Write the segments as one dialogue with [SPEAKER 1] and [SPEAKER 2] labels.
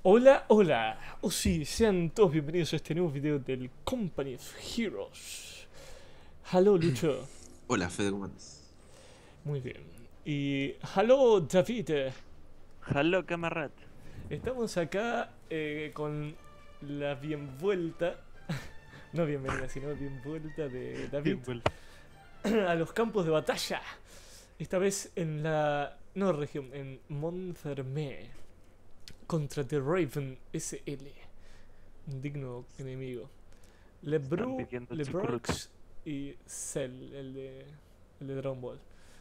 [SPEAKER 1] Hola, hola. Oh sí, sean todos bienvenidos a este nuevo video del Company of Heroes. Hello, Lucho.
[SPEAKER 2] Hola, Fede, ¿cómo andas?
[SPEAKER 1] Muy bien. Y hello, David.
[SPEAKER 3] Hello, camarada.
[SPEAKER 1] Estamos acá con la bien vuelta, no bienvenida, sino bien vuelta de David a los campos de batalla. Esta vez en la no región, en Montfermeil, contra The Raven SL, un digno enemigo.
[SPEAKER 3] pidiendo
[SPEAKER 1] Lebrox y Cell, el de Dragon Ball.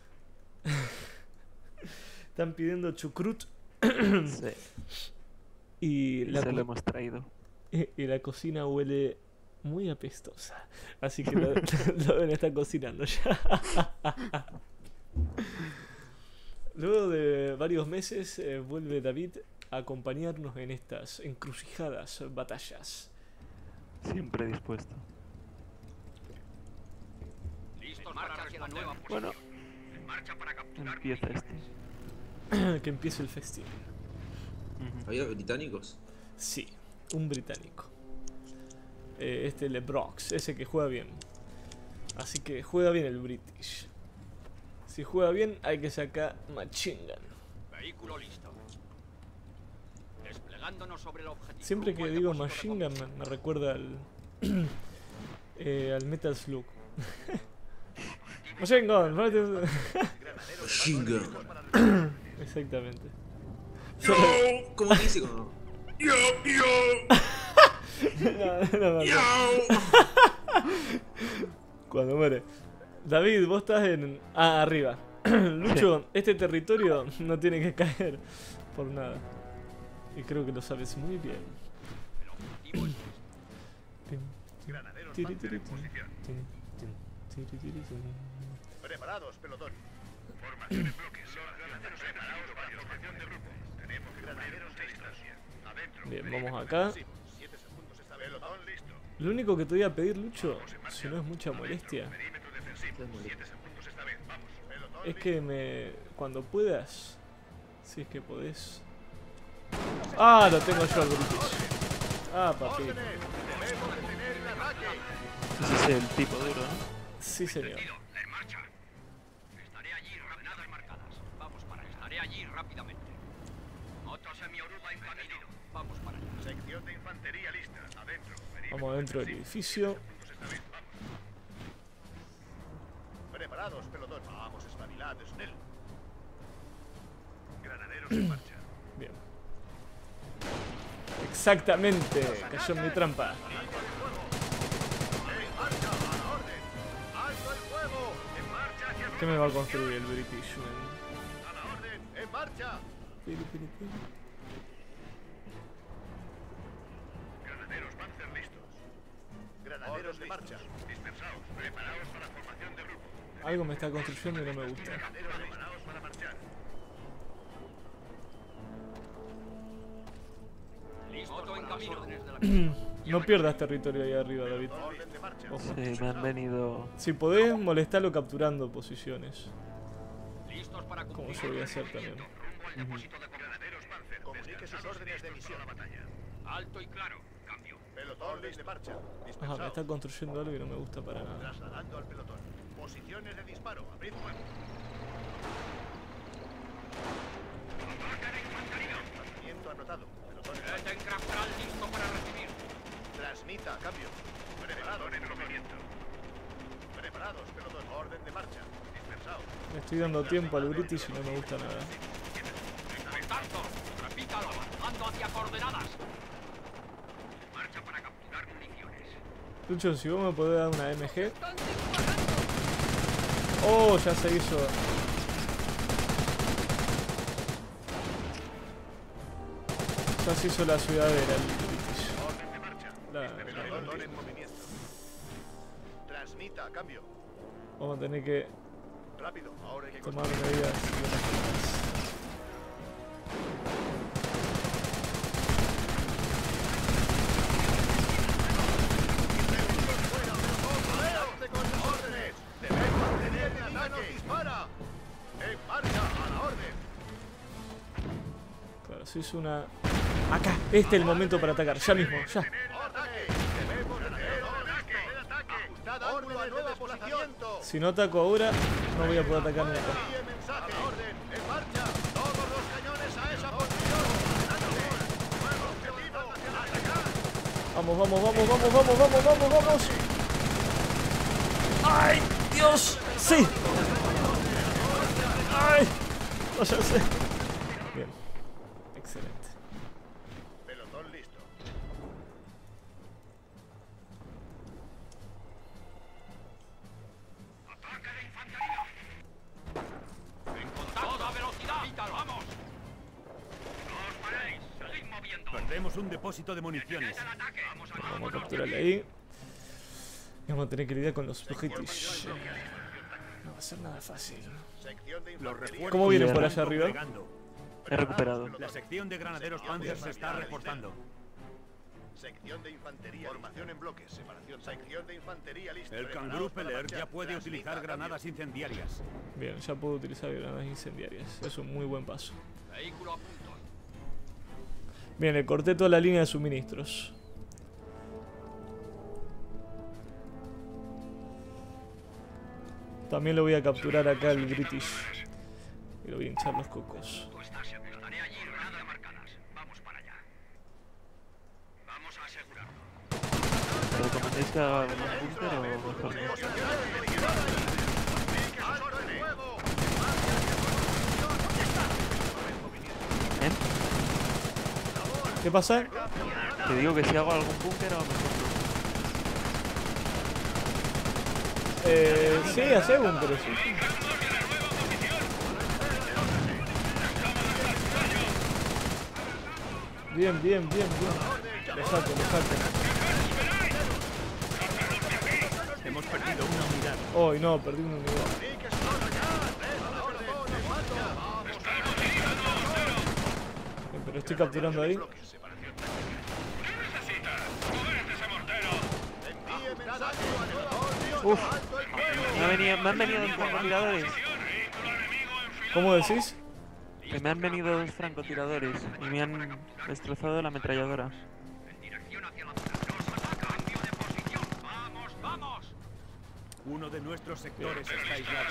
[SPEAKER 1] Están pidiendo chucrut.
[SPEAKER 3] Sí,
[SPEAKER 1] Y
[SPEAKER 3] se lo hemos traído.
[SPEAKER 1] y la cocina huele muy apestosa. Así que lo deben estar cocinando ya. Luego de varios meses vuelve David a acompañarnos en estas encrucijadas batallas.
[SPEAKER 3] Siempre dispuesto. Bueno, empieza este.
[SPEAKER 1] Que empiece el festín.
[SPEAKER 3] Ujú.
[SPEAKER 2] ¿Había británicos?
[SPEAKER 1] Sí, un británico. Este Lebrox, ese que juega bien. Así que juega bien el British. Si juega bien, hay que sacar Machine Gun.
[SPEAKER 4] Vehículo listo. Desplegándonos sobre el objetivo.
[SPEAKER 1] Siempre que digo Machine Gun me recuerda al al Metal Slug. Machine Gun.
[SPEAKER 2] Shinga.
[SPEAKER 1] Exactamente.
[SPEAKER 2] Yo, ¿cómo dice? Como... Yo.
[SPEAKER 1] No. Cuando muere. David, vos estás en... Ah, arriba. Lucho, este territorio no tiene que caer por nada. Y creo que lo sabes muy bien.
[SPEAKER 4] Preparados, pelotón. Formación en bloques. Granaderos preparados para formación de grupo. Tenemos granaderos listos. Adentro.
[SPEAKER 1] Bien, vamos acá.
[SPEAKER 4] 7 segundos esta vez. Pelotón listo.
[SPEAKER 1] Lo único que te voy a pedir, Lucho, si no es mucha molestia,
[SPEAKER 4] Perímetro defensivo. 7 segundos esta vez. Vamos. Pelotón
[SPEAKER 1] es que cuando puedas, si es que podés... Ah, lo tengo yo al British. Ah, papi.
[SPEAKER 4] órdenes. Debemos detener el ataque.
[SPEAKER 3] Ese es el tipo duro, ¿no?
[SPEAKER 1] Sí, señor.
[SPEAKER 4] En marcha. Estaré allí. Coordenadas marcadas. Vamos para allá. Estaré allí rápidamente. Moto semioruba en camino. Vamos para allá. Sección de infantería lista. Adentro.
[SPEAKER 1] Vamos adentro del edificio.
[SPEAKER 4] Preparados, pelotón. Vamos, espabilad, Snell. Granaderos en marcha.
[SPEAKER 1] Bien. Exactamente. Cayó en mi trampa.
[SPEAKER 4] ¡En marcha! ¡A la orden! ¡Alto el fuego! ¡En marcha hacia
[SPEAKER 1] ¿Qué me va a construir el British?
[SPEAKER 4] ¡A la orden! ¡En marcha! Granaderos Panzer listos. Granaderos de marcha. Dispersaos. Preparaos para formación de grupo.
[SPEAKER 1] Algo me está construyendo y no me gusta.
[SPEAKER 4] Granaderos preparaos para marchar. Listo en camino.
[SPEAKER 1] No pierdas territorio ahí arriba, David.
[SPEAKER 4] Orden de marcha.
[SPEAKER 1] Ojo.
[SPEAKER 3] Sí, me han venido...
[SPEAKER 1] Si podés, molestarlo capturando posiciones.
[SPEAKER 4] Listos para
[SPEAKER 1] Como
[SPEAKER 4] cumplir
[SPEAKER 1] yo voy a
[SPEAKER 4] el
[SPEAKER 1] hacer
[SPEAKER 4] movimiento.
[SPEAKER 1] también.
[SPEAKER 4] Rumbo al depósito de granaderos Panzer. Comunique sus órdenes de misión. Alto y claro. Cambio. Pelotón de marcha.
[SPEAKER 1] Ajá, me
[SPEAKER 4] Dispersaos.
[SPEAKER 1] está construyendo algo y no me gusta para nada.
[SPEAKER 4] Trasladando al pelotón. Posiciones de disparo. Abrid fuego. Lanzamiento anotado. Pelotón listo para recibir. Transmita. Cambio. Preparados en movimiento. Preparados, pelotón. Orden de marcha. Dispersaos.
[SPEAKER 1] Le estoy dando tiempo al British y no me gusta nada.
[SPEAKER 4] Contacto. Repítalo. Avanzando hacia coordenadas. Marcha para capturar municiones.
[SPEAKER 1] Lucho, si vos me podés dar una MG. Oh, ya se hizo. Ya se hizo la ciudadela el British.
[SPEAKER 4] Orden de marcha. Pelotón en movimiento. Transmita. Cambio.
[SPEAKER 1] Vamos a tener que
[SPEAKER 4] Rápido. Ahora hay que
[SPEAKER 1] tomar medidas.
[SPEAKER 4] ¡Adelante con las órdenes! ¡Debemos mantener el ataque! ¡Dispara! ¡En marcha! ¡A la orden!
[SPEAKER 1] Claro, se hizo una Acá, este es el momento para atacar, ya mismo, ya. Si no ataco ahora, no voy a poder atacar nunca. Vamos, vamos, vamos, vamos, vamos, vamos, vamos, vamos. ¡Ay, Dios! ¡Sí! ¡Ay! No, ya sé. Bien. Excelente.
[SPEAKER 4] Pelotón listo.
[SPEAKER 5] ¡Ataque de infantería! ¡En contacto! ¡Toda velocidad! ¡Vamos! ¡No os paréis! ¡Seguid moviendo!
[SPEAKER 6] Perdemos un depósito de municiones.
[SPEAKER 1] Vamos a capturarle ahí. Y vamos a tener que lidiar con los British. No va a ser nada fácil. ¿Cómo vienen por allá arriba?
[SPEAKER 3] He recuperado.
[SPEAKER 6] La sección de granaderos Panzer se está reforzando.
[SPEAKER 4] Sección de infantería. Formación en bloques. Separación. Sección de infantería lista.
[SPEAKER 6] El Kanguru Peller ya puede utilizar granadas incendiarias.
[SPEAKER 1] Bien, ya puedo utilizar granadas incendiarias. Es un muy buen paso.
[SPEAKER 5] Vehículo a punto.
[SPEAKER 1] Bien, le corté toda la línea de suministros. También lo voy a capturar acá el British. Y lo voy a hinchar los cocos.
[SPEAKER 5] Tú estás seguro. Estaré allí, granadas marcadas. Vamos para allá. Vamos a asegurarlo.
[SPEAKER 3] ¿Me recomendáis que haga un búnker o mejor no? ¿Eh?
[SPEAKER 1] ¿Qué pasa?
[SPEAKER 3] Te digo que si hago algún búnker o mejor no.
[SPEAKER 1] Sí, hace un, pero sí. Bien, bien, bien, bien. Lo saco, lo saco.
[SPEAKER 6] Hemos perdido una unidad.
[SPEAKER 1] Oh, no, perdí una unidad. Bien, pero estoy capturando ahí.
[SPEAKER 3] Uf, me han venido dos francotiradores.
[SPEAKER 1] ¿Cómo decís?
[SPEAKER 3] Que me han venido dos francotiradores y me han destrozado la ametralladora.
[SPEAKER 5] En dirección hacia la zona. ¡Nos ataca! ¡Cambio de posición! ¡Vamos, vamos!
[SPEAKER 6] Uno de nuestros sectores está aislado.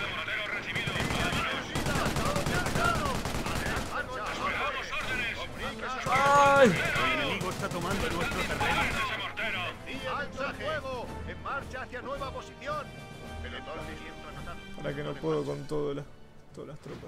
[SPEAKER 1] ¡Ay!
[SPEAKER 6] El enemigo está tomando nuestro terreno.
[SPEAKER 4] ¡Alto el fuego! ¡En marcha hacia nueva posición! Pelotón listo anotado.
[SPEAKER 1] Para que no puedo con todas las tropas.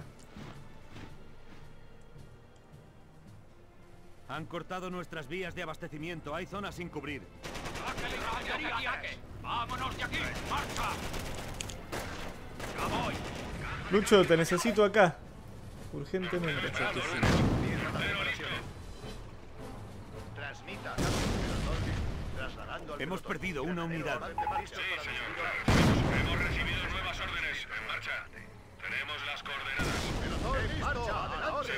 [SPEAKER 6] Han cortado nuestras vías de abastecimiento. Hay zonas sin cubrir.
[SPEAKER 5] ¡Ataque! ¡Vámonos de aquí! ¡Marcha! ¡Ya voy!
[SPEAKER 1] Lucho, te necesito acá. Urgentemente.
[SPEAKER 4] Transmita. Pelotón listo. Trasladando al
[SPEAKER 6] Hemos
[SPEAKER 4] pelotón.
[SPEAKER 6] perdido una unidad.
[SPEAKER 4] Listos para distribuir.
[SPEAKER 5] Hemos recibido nuevas órdenes. En marcha. Tenemos las coordenadas.
[SPEAKER 4] Pelotón en marcha. Adelante.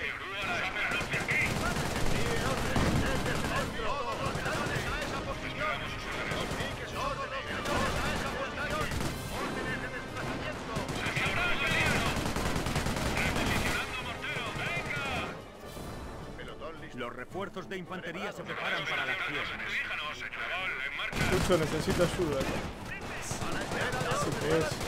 [SPEAKER 6] Los refuerzos de infantería se preparan para la acción.
[SPEAKER 1] Lucho, necesito ayuda. Así que es.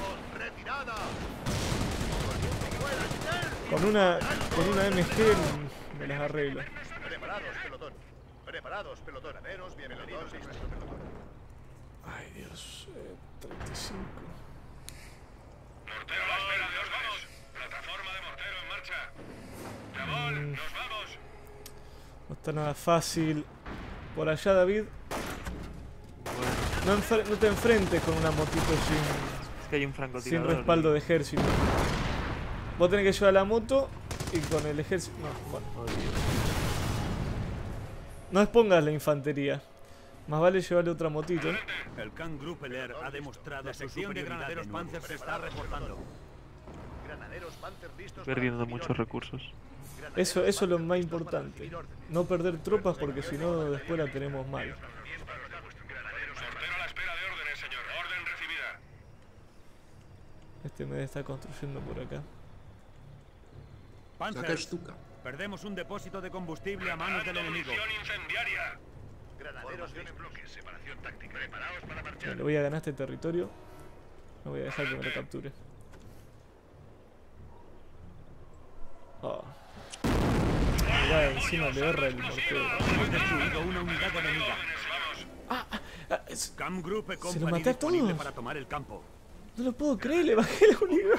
[SPEAKER 1] Con una MG me las arreglo.
[SPEAKER 4] Preparados, pelotón. Preparados, pelotón. Graneros, bienvenidos a nuestro pelotón.
[SPEAKER 1] Ay, Dios. 35.
[SPEAKER 5] Mortero a la espera, nos vamos. Plataforma de mortero en marcha. Trabol, nos vamos.
[SPEAKER 1] No está nada fácil. Por allá, David. No te enfrentes con una motito
[SPEAKER 3] Es que hay un
[SPEAKER 1] sin
[SPEAKER 3] francotirador.
[SPEAKER 1] respaldo de ejército. Vos tenés que llevar la moto y con el ejército... No, bueno. No expongas la infantería. Más vale llevarle otra motito.
[SPEAKER 6] El Kanguru Peller ha demostrado la sección de granaderos Panzer se está reforzando.
[SPEAKER 4] Granaderos Panther listos.
[SPEAKER 3] Perdiendo muchos recursos.
[SPEAKER 1] Eso es lo más importante. No perder tropas porque si no después la tenemos mal.
[SPEAKER 5] Mortero a la espera de órdenes, señor. Orden recibida.
[SPEAKER 1] Este me está construyendo por acá.
[SPEAKER 6] Panzer,
[SPEAKER 2] Какая штука?
[SPEAKER 6] Perdemos un depósito de combustible a manos del enemigo.
[SPEAKER 5] Incendiaria.
[SPEAKER 4] Granaderos
[SPEAKER 5] en bloques. Separación táctica. Preparaos para marchar.
[SPEAKER 1] Le voy a ganar este territorio. No voy a dejar que me lo capture. Oh. Mirá, encima le erra el mortero.
[SPEAKER 6] Hemos destruido una unidad enemiga. Camp Group
[SPEAKER 1] Se lo
[SPEAKER 6] Company
[SPEAKER 1] maté a
[SPEAKER 6] disponible
[SPEAKER 1] todos.
[SPEAKER 6] para tomar el campo.
[SPEAKER 1] No lo puedo creer, le bajé la unidad.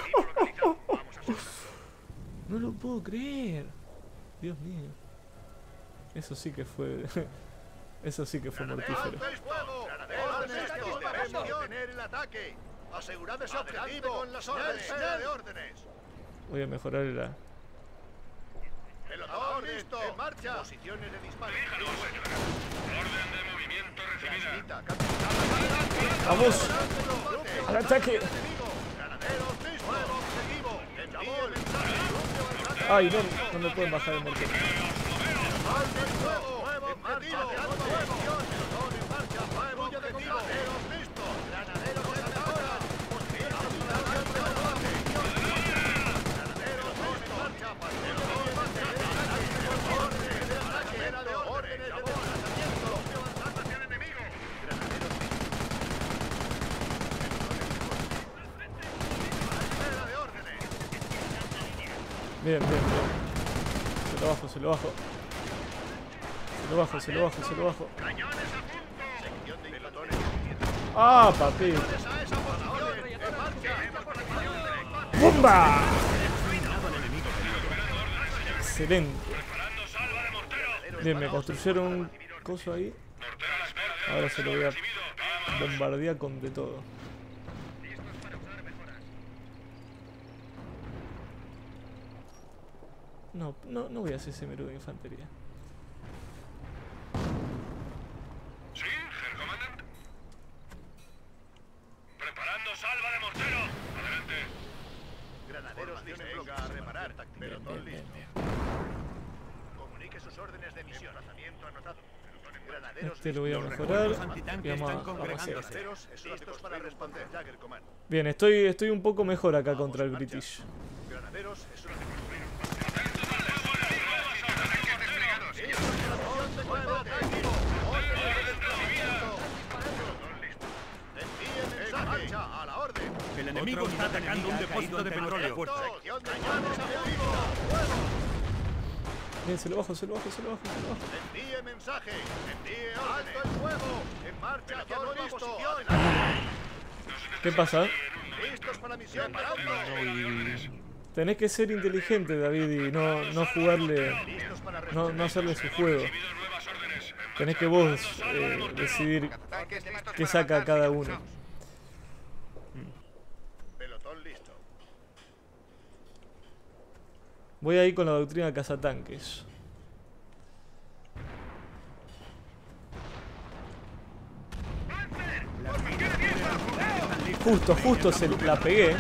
[SPEAKER 1] No lo puedo creer. Dios mío. Eso sí que fue. Eso sí que fue mortífero.
[SPEAKER 4] ¡Alto el fuego! ¡Órdenes! ¡Debemos detener el ataque! ¡Asegurad ese objetivo! ¡Con las órdenes! ¡De órdenes!
[SPEAKER 1] Voy a mejorar la.
[SPEAKER 4] ¡Pelotón listo! ¡En marcha! ¡Posiciones de disparo!
[SPEAKER 5] Orden de movimiento recibida.
[SPEAKER 4] Transmita, capitán.
[SPEAKER 1] ¡Vamos! ¡Al ataque!
[SPEAKER 4] ¡Granaderos listos! ¡Fuego objetivo! ¡Envíe mensaje!
[SPEAKER 1] ¡Ay, no! No me pueden bajar el mortero.
[SPEAKER 4] ¡Alto el fuego! ¡Nuevo objetivo! ¡Alto fuego! ¡Pelotón en marcha! ¡Nuevo objetivo! ¡Granaderos listos! ¡Granaderos en ahora! ¡Granaderos en marcha! ¡Pelotón en marcha! ¡Órdenes de ataque! ¡Órdenes de desplazamiento! ¡Avanzando enemigo! ¡Granaderos ¡Espera de órdenes!
[SPEAKER 1] Bien, bien, bien. Se lo bajo, se lo bajo. Se lo bajo, se lo bajo, se lo bajo.
[SPEAKER 4] ¡Cañones a punto! Sección de pelotones.
[SPEAKER 1] ¡Ah, papi!
[SPEAKER 4] ¡A esa posición! ¡En marcha!
[SPEAKER 1] ¡Bumba! Excelente. Bien, me construyeron un coso ahí. Ahora se lo voy a bombardear con de todo. No voy a hacer ese menú de infantería.
[SPEAKER 5] Sí, Herr Commandant. Preparando salva de mortero. Adelante.
[SPEAKER 4] Granaderos listos. Venga a reparar. Pelotón
[SPEAKER 1] Bien,
[SPEAKER 4] listo.
[SPEAKER 1] bien.
[SPEAKER 4] Comunique sus órdenes de misión. Emplazamiento anotado. Granaderos
[SPEAKER 1] Este lo voy a
[SPEAKER 6] Los
[SPEAKER 1] mejorar.
[SPEAKER 6] recursos antitanques
[SPEAKER 1] Y vamos a
[SPEAKER 6] están congregándose.
[SPEAKER 1] hacer.
[SPEAKER 4] listos para responder. Jagger Command.
[SPEAKER 1] Bien, estoy un poco mejor acá contra el British.
[SPEAKER 4] Granaderos es una a la orden.
[SPEAKER 6] El enemigo está atacando un depósito de petróleo.
[SPEAKER 4] Sección de cañones objetivo.
[SPEAKER 1] Bien, se lo bajo, se lo bajo, se lo bajo, se lo bajo.
[SPEAKER 4] Envíe mensaje. Envíe orden. Alto el fuego. En marcha hacia nueva posición.
[SPEAKER 1] ¿Qué pasa?
[SPEAKER 4] Listos para misión. Parando.
[SPEAKER 1] Tenés que ser inteligente, David, y no jugarle.
[SPEAKER 4] Listos para
[SPEAKER 1] No hacerle su juego. Tenés que vos decidir qué saca cada uno.
[SPEAKER 4] pelotón listo.
[SPEAKER 1] Voy a ir con la doctrina cazatanques. Justo se la pegué.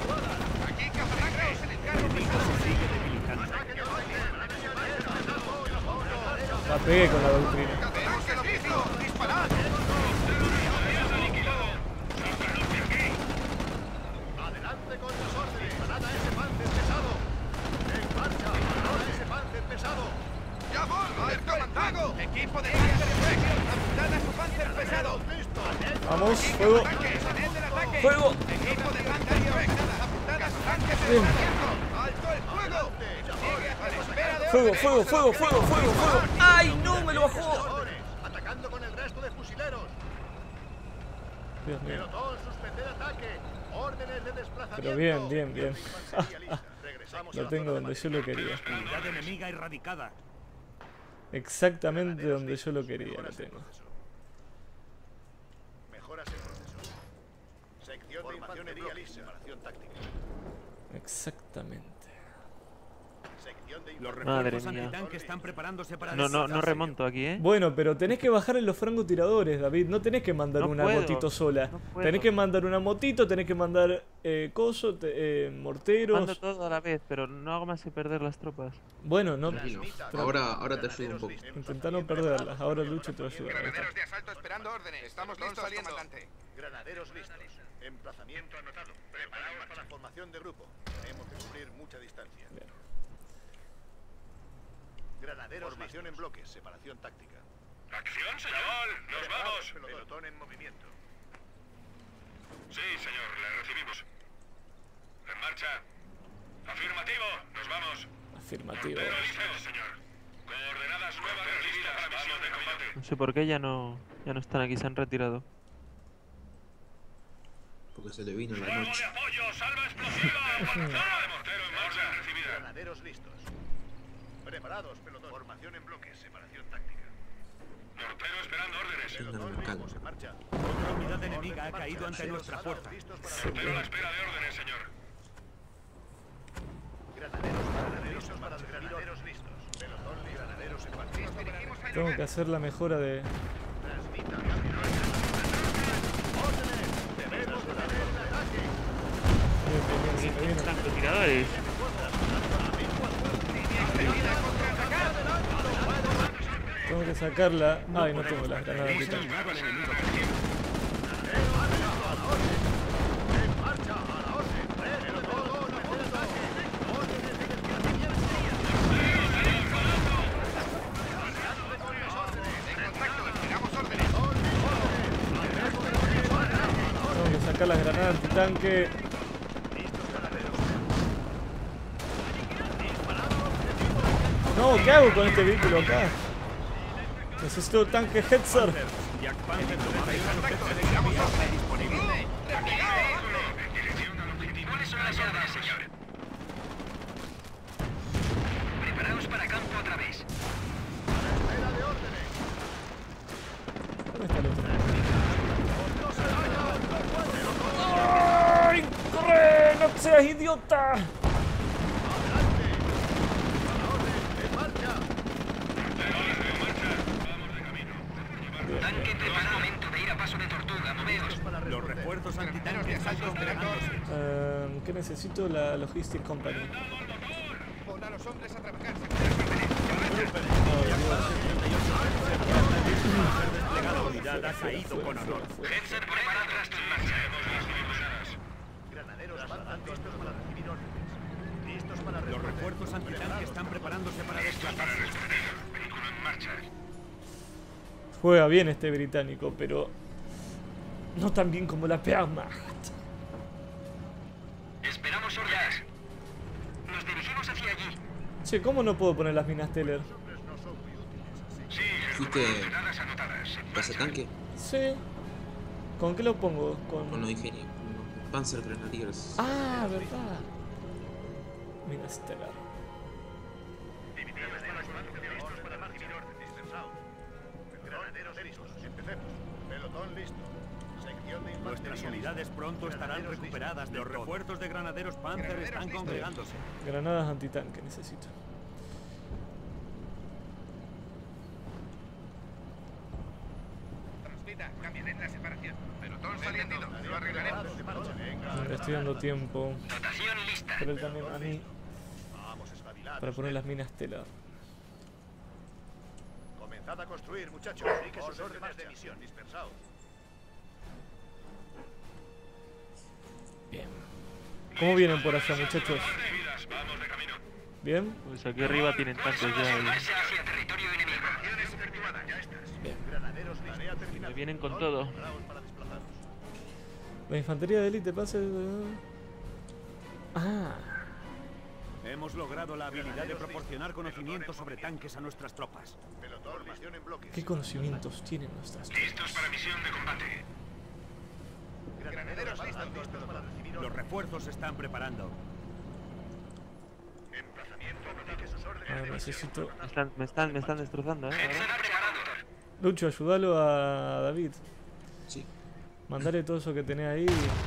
[SPEAKER 1] La pegué con la doctrina.
[SPEAKER 4] Adelante con las órdenes. Parad a ese panzer pesado. En marcha. Parad a ese panzer pesado.
[SPEAKER 5] ¡Ya voy! ¡El comandado! ¡Equipo de panzer! ¡Apuntad a su panzer pesado!
[SPEAKER 4] Listo.
[SPEAKER 1] Vamos, fuego. ¡Fuego!
[SPEAKER 5] ¡Equipo de panzer! ¡Apuntad a su tanque
[SPEAKER 1] Bien.
[SPEAKER 5] ¡Alto el fuego! ¡Sigue a la espera de
[SPEAKER 1] Fuego, fuego, fuego, fuego, fuego, fuego. ¡Ay, no! Me lo bajó.
[SPEAKER 4] Atacando con el resto de fusileros.
[SPEAKER 1] Dios mío.
[SPEAKER 4] Pelotón, suspender ataque. Órdenes de desplazamiento.
[SPEAKER 1] Pero bien, bien, bien.
[SPEAKER 4] Infantería lista. Regresamos a
[SPEAKER 1] Lo
[SPEAKER 4] la
[SPEAKER 1] tengo
[SPEAKER 4] zona de
[SPEAKER 1] donde yo lo quería.
[SPEAKER 6] Unidad enemiga erradicada.
[SPEAKER 1] Exactamente donde yo lo quería, lo tengo.
[SPEAKER 4] Mejoras en proceso. Sección de infantería lista. Preparación táctica.
[SPEAKER 1] Exactamente.
[SPEAKER 4] Sección de
[SPEAKER 6] Los
[SPEAKER 3] Madre
[SPEAKER 6] refuerzos
[SPEAKER 3] mía.
[SPEAKER 6] antitanques están preparándose para
[SPEAKER 3] No
[SPEAKER 6] desplazarse.
[SPEAKER 3] remonto aquí, ¿eh?
[SPEAKER 1] Bueno, pero tenés que bajar en los francotiradores, David. No tenés que mandar
[SPEAKER 3] No
[SPEAKER 1] una
[SPEAKER 3] puedo,
[SPEAKER 1] motito sola.
[SPEAKER 3] no puedo.
[SPEAKER 1] Tenés que mandar una motito, tenés que mandar morteros.
[SPEAKER 3] Mando todo a la vez, pero no hago más que perder las tropas.
[SPEAKER 1] Bueno, no.
[SPEAKER 2] Tranquilo. Ahora te ayudo un poco.
[SPEAKER 1] Intentá no perderlas. Ahora Lucho te va a ayudar. Ahí está.
[SPEAKER 5] Granaderos de asalto esperando órdenes. Estamos listos, comandante.
[SPEAKER 4] Granaderos listos. Emplazamiento anotado. Preparados para la formación de grupo. Tenemos que cubrir mucha distancia. Granaderos, formación en bloques, separación táctica.
[SPEAKER 5] ¡Acción, señor! ¡Nos vamos!
[SPEAKER 4] Pelotón en movimiento.
[SPEAKER 5] Sí, señor, le recibimos. En marcha. Afirmativo, nos vamos.
[SPEAKER 1] Afirmativo.
[SPEAKER 5] Pero listo, señor. Coordenadas nuevas recibidas para misión de combate.
[SPEAKER 3] No sé por qué ya no están aquí, se han retirado.
[SPEAKER 2] Porque se le vino la
[SPEAKER 5] ¡Fuego de
[SPEAKER 2] noche.
[SPEAKER 5] apoyo! ¡Salva explosiva! ¡Zona de mortero en marcha! Recibida.
[SPEAKER 4] Granaderos listos. Preparados, pelotón. Formación en bloques, separación táctica.
[SPEAKER 5] Mortero esperando órdenes.
[SPEAKER 4] Pelotón listos, en marcha.
[SPEAKER 6] Otra unidad enemiga ha caído ante nuestra fuerza.
[SPEAKER 4] Listos para
[SPEAKER 5] Mortero a la espera de órdenes, señor.
[SPEAKER 4] granaderos para granaderos listos. Pelotón y granaderos en marcha.
[SPEAKER 1] Tengo que hacer la mejora de...
[SPEAKER 4] Transmita, órdenes. Debemos detener el ataque.
[SPEAKER 1] Bien, bien, bien,
[SPEAKER 3] Están retiradores.
[SPEAKER 1] tengo que sacarla. Ay, no tengo las granadas de tanque.
[SPEAKER 6] Eliminado al enemigo.
[SPEAKER 4] En marcha, a la orden. Pelotón, mejor ataque. Órdenes de desplazamiento.
[SPEAKER 1] Tengo que sacar las granadas antitanque. No, ¿qué hago con este vehículo acá? Necesito tanque Hetzer.
[SPEAKER 6] Jack Panther toma el contacto de guía está disponible.
[SPEAKER 5] Dirección al objetivo. ¿Cuáles son las órdenes, señor? Preparaos para campo otra vez.
[SPEAKER 4] Espera de órdenes.
[SPEAKER 1] ¿Dónde está el otro? ¡Ay! ¡Corre! ¡No seas idiota!
[SPEAKER 5] Tanque preparado. Momento de ir a paso de tortuga. Moveos.
[SPEAKER 6] Los refuerzos antitanques están congregándose.
[SPEAKER 1] ¿Qué necesito? La Logistic Company.
[SPEAKER 5] Pon a los hombres a trabajar.
[SPEAKER 6] La unidad ha caído con honor.
[SPEAKER 5] Hetzer preparado. En marcha.
[SPEAKER 4] Granaderos listos para recibir órdenes. Listos para
[SPEAKER 6] Los refuerzos antitanques están preparándose para desplazarse.
[SPEAKER 5] Vehículo en marcha.
[SPEAKER 1] Juega bien este británico, pero no tan bien como la Wehrmacht.
[SPEAKER 5] Esperamos órdenes. Nos dirigimos hacia allí.
[SPEAKER 1] Che, ¿cómo no puedo poner las minas Teller?
[SPEAKER 5] Sí,
[SPEAKER 2] ¿Fuiste
[SPEAKER 5] coordenadas anotadas.
[SPEAKER 2] ese tanque?
[SPEAKER 1] Sí. ¿Con qué lo pongo?
[SPEAKER 2] Con
[SPEAKER 1] Con...
[SPEAKER 2] los ingenieros. Panzer Grenadiers.
[SPEAKER 1] Ah, verdad. Minas Teller.
[SPEAKER 4] listos para recibir órdenes. Dispersado. Granaderos listos. Empecemos. Pelotón listo. Sección de
[SPEAKER 6] Nuestras
[SPEAKER 4] infantería.
[SPEAKER 6] unidades pronto estarán recuperadas. Los refuerzos de granaderos Panther están congregándose.
[SPEAKER 1] Granadas antitanque necesito.
[SPEAKER 5] Transmita, cambien en la separación. Pelotón saliendo. Lo arreglaremos.
[SPEAKER 1] Le estoy dando tiempo.
[SPEAKER 5] Dotación lista.
[SPEAKER 1] Pero él también a mí
[SPEAKER 4] Vamos, espabilados.
[SPEAKER 1] para poner las minas Teller.
[SPEAKER 4] Comenzad a construir, muchachos. Sigue sus órdenes de misión. Dispersado.
[SPEAKER 1] Bien. ¿Cómo vienen por allá, muchachos?
[SPEAKER 5] Vamos de camino.
[SPEAKER 1] ¿Bien?
[SPEAKER 3] Pues aquí arriba tienen tanques ya.
[SPEAKER 5] Marcha hacia territorio enemigo.
[SPEAKER 4] Ya estás.
[SPEAKER 1] Bien.
[SPEAKER 4] Granaderos, tarea terminada.
[SPEAKER 3] Me vienen con todo.
[SPEAKER 4] Preparaos para desplazaros.
[SPEAKER 1] La infantería de élite pase... Ah.
[SPEAKER 6] Hemos logrado la habilidad de proporcionar conocimientos sobre tanques a nuestras tropas.
[SPEAKER 4] Pelotón, formación en bloques.
[SPEAKER 1] ¿Qué conocimientos tienen nuestras
[SPEAKER 5] Listos
[SPEAKER 1] tropas?
[SPEAKER 5] para misión de combate.
[SPEAKER 4] Granaderos listos para recibir
[SPEAKER 6] Los refuerzos se están preparando.
[SPEAKER 4] emplazamiento. Notifique sus órdenes.
[SPEAKER 1] Ah, necesito...
[SPEAKER 3] Me están destrozando, ahora.
[SPEAKER 5] Hetzer preparado.
[SPEAKER 1] Lucho, ayúdalo a David.
[SPEAKER 2] Sí.
[SPEAKER 1] Mandale todo eso que tenés ahí.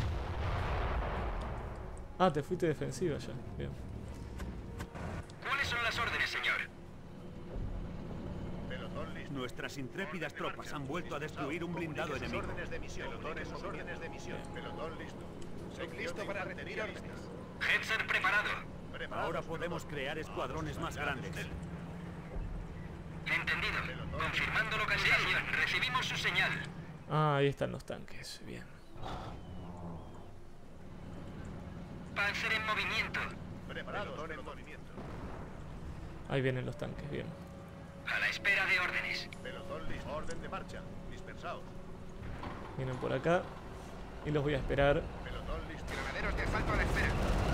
[SPEAKER 1] Ah, te fuiste defensiva ya. Bien.
[SPEAKER 5] ¿Cuáles son las órdenes, señor?
[SPEAKER 4] Pelotón listo.
[SPEAKER 6] Nuestras intrépidas tropas han vuelto a destruir un blindado
[SPEAKER 4] Sus
[SPEAKER 6] enemigo.
[SPEAKER 4] órdenes de misión. Pelotones, sus órdenes de misión. Pelotón listo. Listo para recibir órdenes.
[SPEAKER 5] Hetzer preparado.
[SPEAKER 6] Ahora podemos crear escuadrones más grandes.
[SPEAKER 5] Entendido. Confirmando localización. Recibimos su señal.
[SPEAKER 1] Ah, ahí están los tanques. Bien.
[SPEAKER 5] Panzer en movimiento.
[SPEAKER 4] Preparados. Pelotón en movimiento.
[SPEAKER 1] Ahí vienen los tanques. Bien.
[SPEAKER 5] A la espera de órdenes.
[SPEAKER 4] Pelotón listo. Orden de marcha. Dispersaos.
[SPEAKER 1] Vienen por acá y los voy a esperar.
[SPEAKER 4] Pelotón listo.
[SPEAKER 5] Granaderos de asalto a la espera.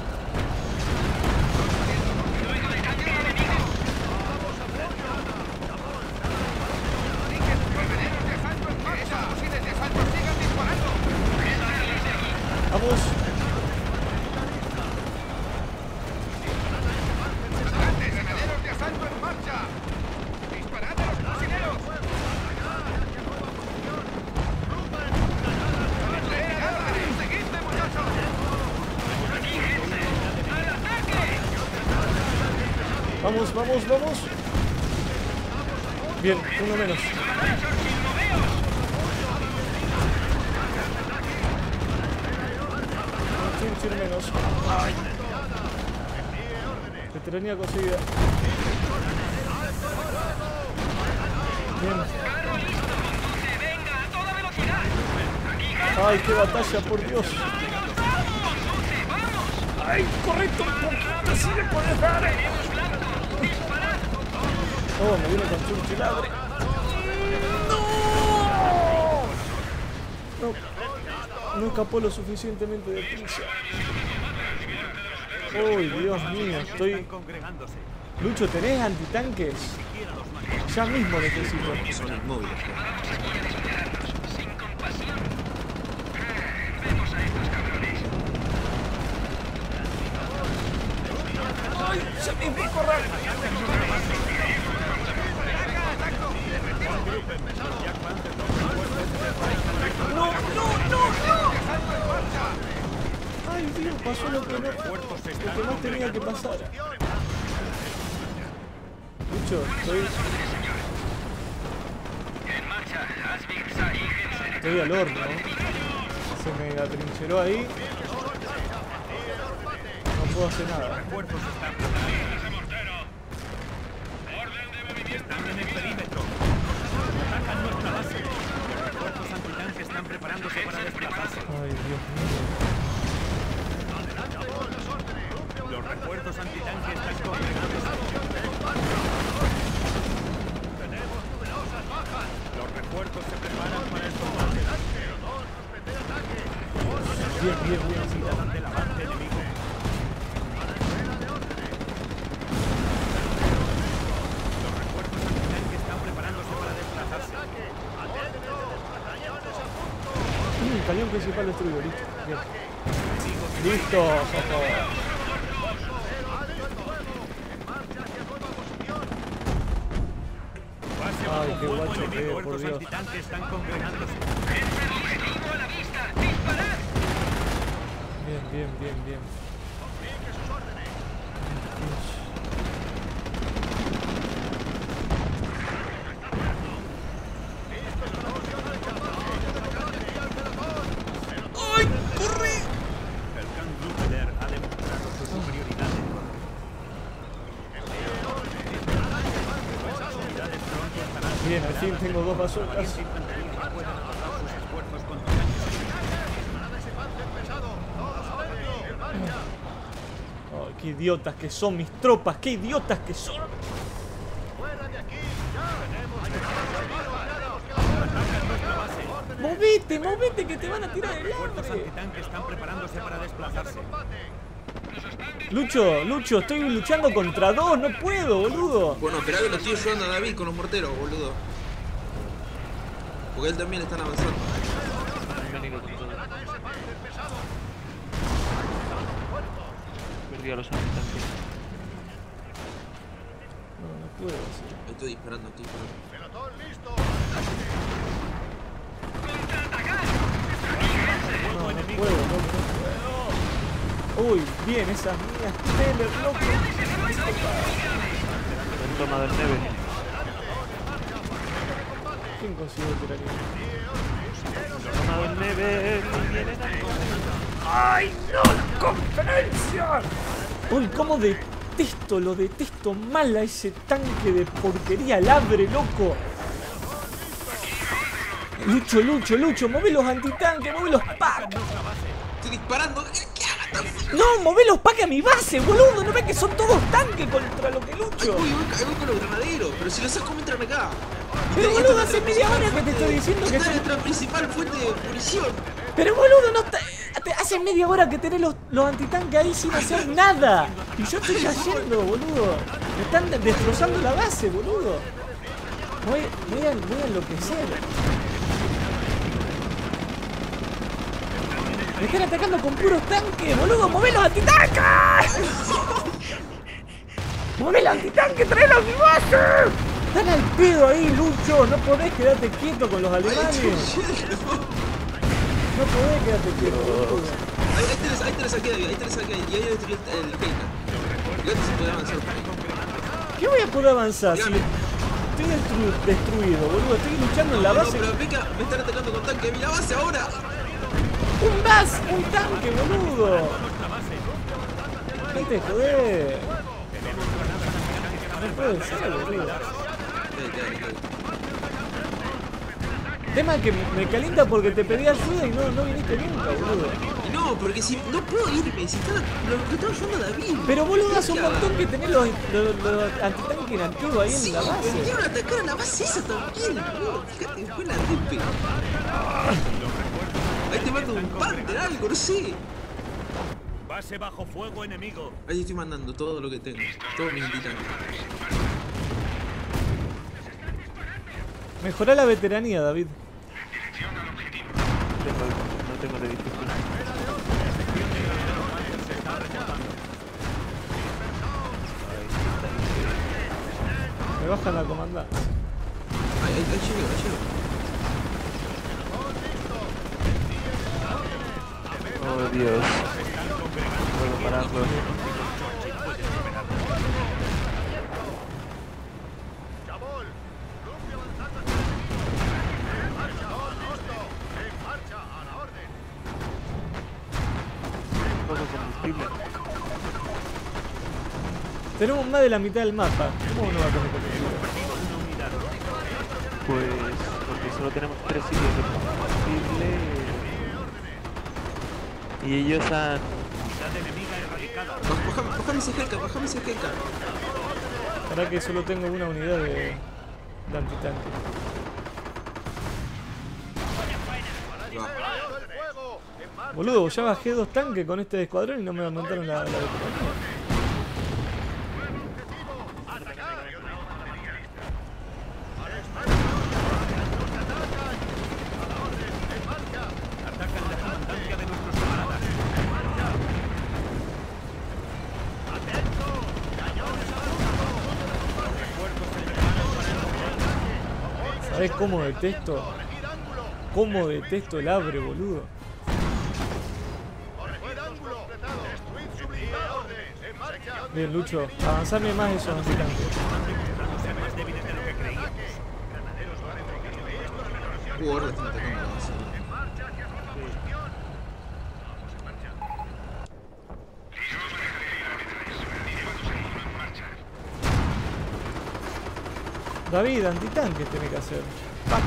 [SPEAKER 5] Luego de cambio enemigo. Granaderos de asalto en marcha. Esos fusiles de asalto sigan disparando.
[SPEAKER 1] ¡Vamos!
[SPEAKER 5] Granaderos de asalto en marcha. Disparad a los fusileros. ¡Seguidme, muchachos! ¡Aquí, gente! ¡Al ataque!
[SPEAKER 1] ¡Vamos, vamos, vamos! Bien, uno menos. Un menos. ¡Ay! Veteranía conseguida. Bien.
[SPEAKER 5] ¡Carro listo! ¡Conduce! ¡Venga! ¡A toda velocidad! ¡Aquí, gente!
[SPEAKER 1] ¡Ay, qué batalla, por Dios!
[SPEAKER 5] ¡Conduce! ¡Vamos!
[SPEAKER 1] ¡Ay, correcto! ¡Un poquito! ¡Sí le puedes dar!
[SPEAKER 5] ¡Tenemos blanco! ¡Disparad!
[SPEAKER 1] Oh, me viene con Churchiladre. ¡No! No escapó lo suficientemente deprisa. ¡Uy, Dios mío! Estoy...
[SPEAKER 6] Están congregándose.
[SPEAKER 1] Lucho, ¿tenés antitanques? Ya mismo necesito.
[SPEAKER 2] Son inmóviles.
[SPEAKER 5] Sin compasión. Vemos a estos cabrones.
[SPEAKER 1] ¡Ay! ¡Ya mismo correr! ¡No, no, no, no! ¡Ay, Dios! Pasó lo que más tenía que pasar. Lucho, estoy al horno. Se me atrincheró ahí. No puedo hacer nada.
[SPEAKER 6] Están en el perímetro. Atacan nuestra base. Los refuerzos antitanques están preparándose para desplazarse.
[SPEAKER 1] Ay, Dios mío.
[SPEAKER 6] Los refuerzos antitanques están congregándose. Los refuerzos se preparan para el combate.
[SPEAKER 1] Bien, bien, bien.
[SPEAKER 6] Ante el avance enemigo. Los refuerzos antitanques están preparándose para desplazarse.
[SPEAKER 1] Cañón principal destruido, listo. Bien. Listo, Jojo. Ay, qué guacho que es, por Dios.
[SPEAKER 6] Antitanques están congregándose.
[SPEAKER 1] Bien, bien, bien, bien. ¡Ay, corre!
[SPEAKER 6] El Khan Gruppler ha demostrado su superioridad en
[SPEAKER 1] Bien, al fin tengo dos bazookas. Ay, qué idiotas que son mis tropas, qué idiotas que son. Movete, movete, que te van a tirar el
[SPEAKER 6] Los
[SPEAKER 1] hambre.
[SPEAKER 6] antitanques están preparándose para desplazarse.
[SPEAKER 1] Lucho, Lucho, estoy luchando contra dos, no puedo, boludo.
[SPEAKER 2] Bueno, esperá que lo estoy ayudando a David con los morteros, boludo. Porque él también están avanzando.
[SPEAKER 3] Perdí a los habitantes.
[SPEAKER 1] No, no puedo. Sí.
[SPEAKER 2] Estoy disparando, estoy disparando.
[SPEAKER 4] Pelotón listo.
[SPEAKER 1] No, no puedo, no puedo. Uy, bien, esas mías Teller, loco.
[SPEAKER 3] En toma del 9.
[SPEAKER 1] ¿Quién consiguió tiranía?
[SPEAKER 3] Toma del 9.
[SPEAKER 1] ¡Ay, no! ¡La conferencia! Uy, cómo detesto, lo detesto mal a ese tanque de porquería, labre, loco. Lucho, Lucho, Lucho, mueve los antitanques, mueve los packs.
[SPEAKER 2] Estoy disparando. ¿Qué hagas?
[SPEAKER 1] No, movelos pa' que a mi base, boludo. ¿No ves que son todos tanques contra lo que lucho?
[SPEAKER 2] Uy, voy con los granaderos, pero si los saco me entran acá.
[SPEAKER 1] Pero boludo, hace media hora que te estoy diciendo que
[SPEAKER 2] Esta es
[SPEAKER 1] son...
[SPEAKER 2] nuestra principal fuente de munición.
[SPEAKER 1] Pero boludo, no hace media hora que tenés los antitanques ahí sin hacer nada. Y yo estoy cayendo, boludo. Me están destrozando la base, boludo. Voy a enloquecer. Me están atacando con puros tanques, boludo. ¡Mueve los antitanques! ¡Mueve los antitanques! ¡Traelos a mi base! Están al pedo ahí, Lucho. No podés quedarte quieto con los alemanes. No podés quedarte quieto, boludo.
[SPEAKER 2] Ahí tenés aquí, David. Ahí tenés aquí. Y ahí destruyó el Keita. Y ahora se puede avanzar por ahí.
[SPEAKER 1] ¿Qué voy a poder avanzar si estoy destruido, boludo? Estoy luchando en la base.
[SPEAKER 2] No, pero Pika, me están atacando con tanque. ¡Mira la base ahora!
[SPEAKER 1] Un tanque, boludo. No te jodés. No puede ser, boludo. El tema es que me calienta porque te pedí ayuda y no viniste nunca, boludo.
[SPEAKER 2] No, porque si no puedo irme, si está lo estaba ayudando David.
[SPEAKER 1] Pero boludo, hace un montón que tenés los antitanques inactivos ahí en la
[SPEAKER 2] Me
[SPEAKER 1] base.
[SPEAKER 2] quieren atacar a la base esa también, boludo. Fíjate, después la ripe. Ahí te mando un Panther, algo, no sé.
[SPEAKER 6] Base bajo fuego enemigo.
[SPEAKER 2] Ahí estoy mandando todo lo que tengo. Todos mis antitanques.
[SPEAKER 1] Mejorá la veteranía, David.
[SPEAKER 3] No tengo de difícil.
[SPEAKER 1] Me bajan la comandante.
[SPEAKER 2] Ahí llego.
[SPEAKER 3] Oh Dios. No puedo pararlo.
[SPEAKER 4] Chabol, Luffy avanzando. En marcha, listo. En marcha, a la orden.
[SPEAKER 3] Poco combustible.
[SPEAKER 1] Tenemos más de la mitad del mapa. ¿Cómo no va a tener combustible?
[SPEAKER 3] Pues porque solo tenemos 3 sitios de combustible. Y ellos han...
[SPEAKER 2] Bajame ese Hellcat.
[SPEAKER 1] Para que solo tengo una unidad de antitanque. Boludo, ya bajé 2 tanques con este escuadrón y no me aumentaron la veteranía. ¿Sabés cómo detesto? ¿Cómo detesto el abre, boludo? Bien, Lucho, avanzame más esos antitanques.
[SPEAKER 2] Ahora están atacando la base.
[SPEAKER 1] David, antitanque tiene que hacer. Pax.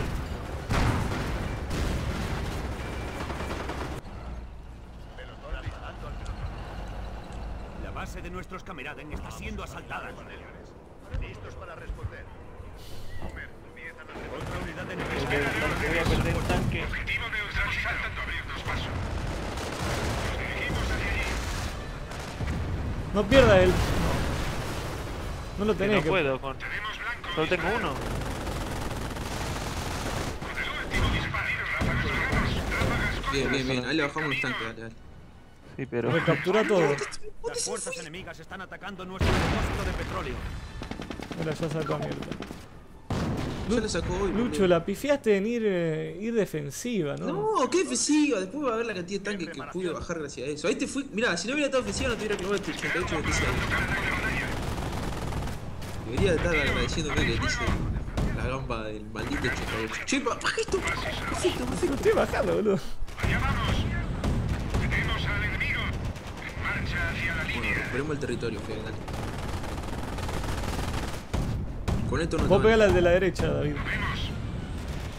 [SPEAKER 6] La base de nuestros camaraden está siendo asaltada.
[SPEAKER 4] Listos para responder.
[SPEAKER 6] Otra unidad de
[SPEAKER 3] Voy a perder el tanque.
[SPEAKER 5] Objetivo neutral saltando abrirnos paso. Nos dirigimos hacia allí.
[SPEAKER 1] No pierdas el... No lo tenés
[SPEAKER 3] No
[SPEAKER 1] que...
[SPEAKER 3] puedo con...
[SPEAKER 5] Tenemos blanco.
[SPEAKER 3] Solo tengo uno.
[SPEAKER 5] Con el último disparo. Ráfagas.
[SPEAKER 2] Bien. Ahí le bajamos los tanques, dale.
[SPEAKER 3] Sí, pero...
[SPEAKER 1] Recaptura todo.
[SPEAKER 6] Las fuerzas enemigas están atacando nuestro depósito de petróleo.
[SPEAKER 1] Mira, ya sacó a mierda.
[SPEAKER 2] Ya le sacó hoy.
[SPEAKER 1] Lucho, la pifiaste en ir defensiva, ¿no?
[SPEAKER 2] No, qué ofensiva. Después va a ver la cantidad de tanques que pude bajar gracias a eso. Ahí te fui. Mirá, si no hubiera estado ofensiva no te hubiera clavado este 88 que te hice ahí. Debería estar agradeciéndome que te hice la gamba del maldito 88. Che, baja esto. Perfecto.
[SPEAKER 1] Lo estoy bajando, boludo.
[SPEAKER 5] Allá vamos. Tenemos al enemigo. En marcha hacia la
[SPEAKER 2] Bueno,
[SPEAKER 5] línea.
[SPEAKER 2] recuperemos el territorio, Fede, dale. Con esto no
[SPEAKER 1] Vos
[SPEAKER 2] te
[SPEAKER 1] pegale al de la derecha, David.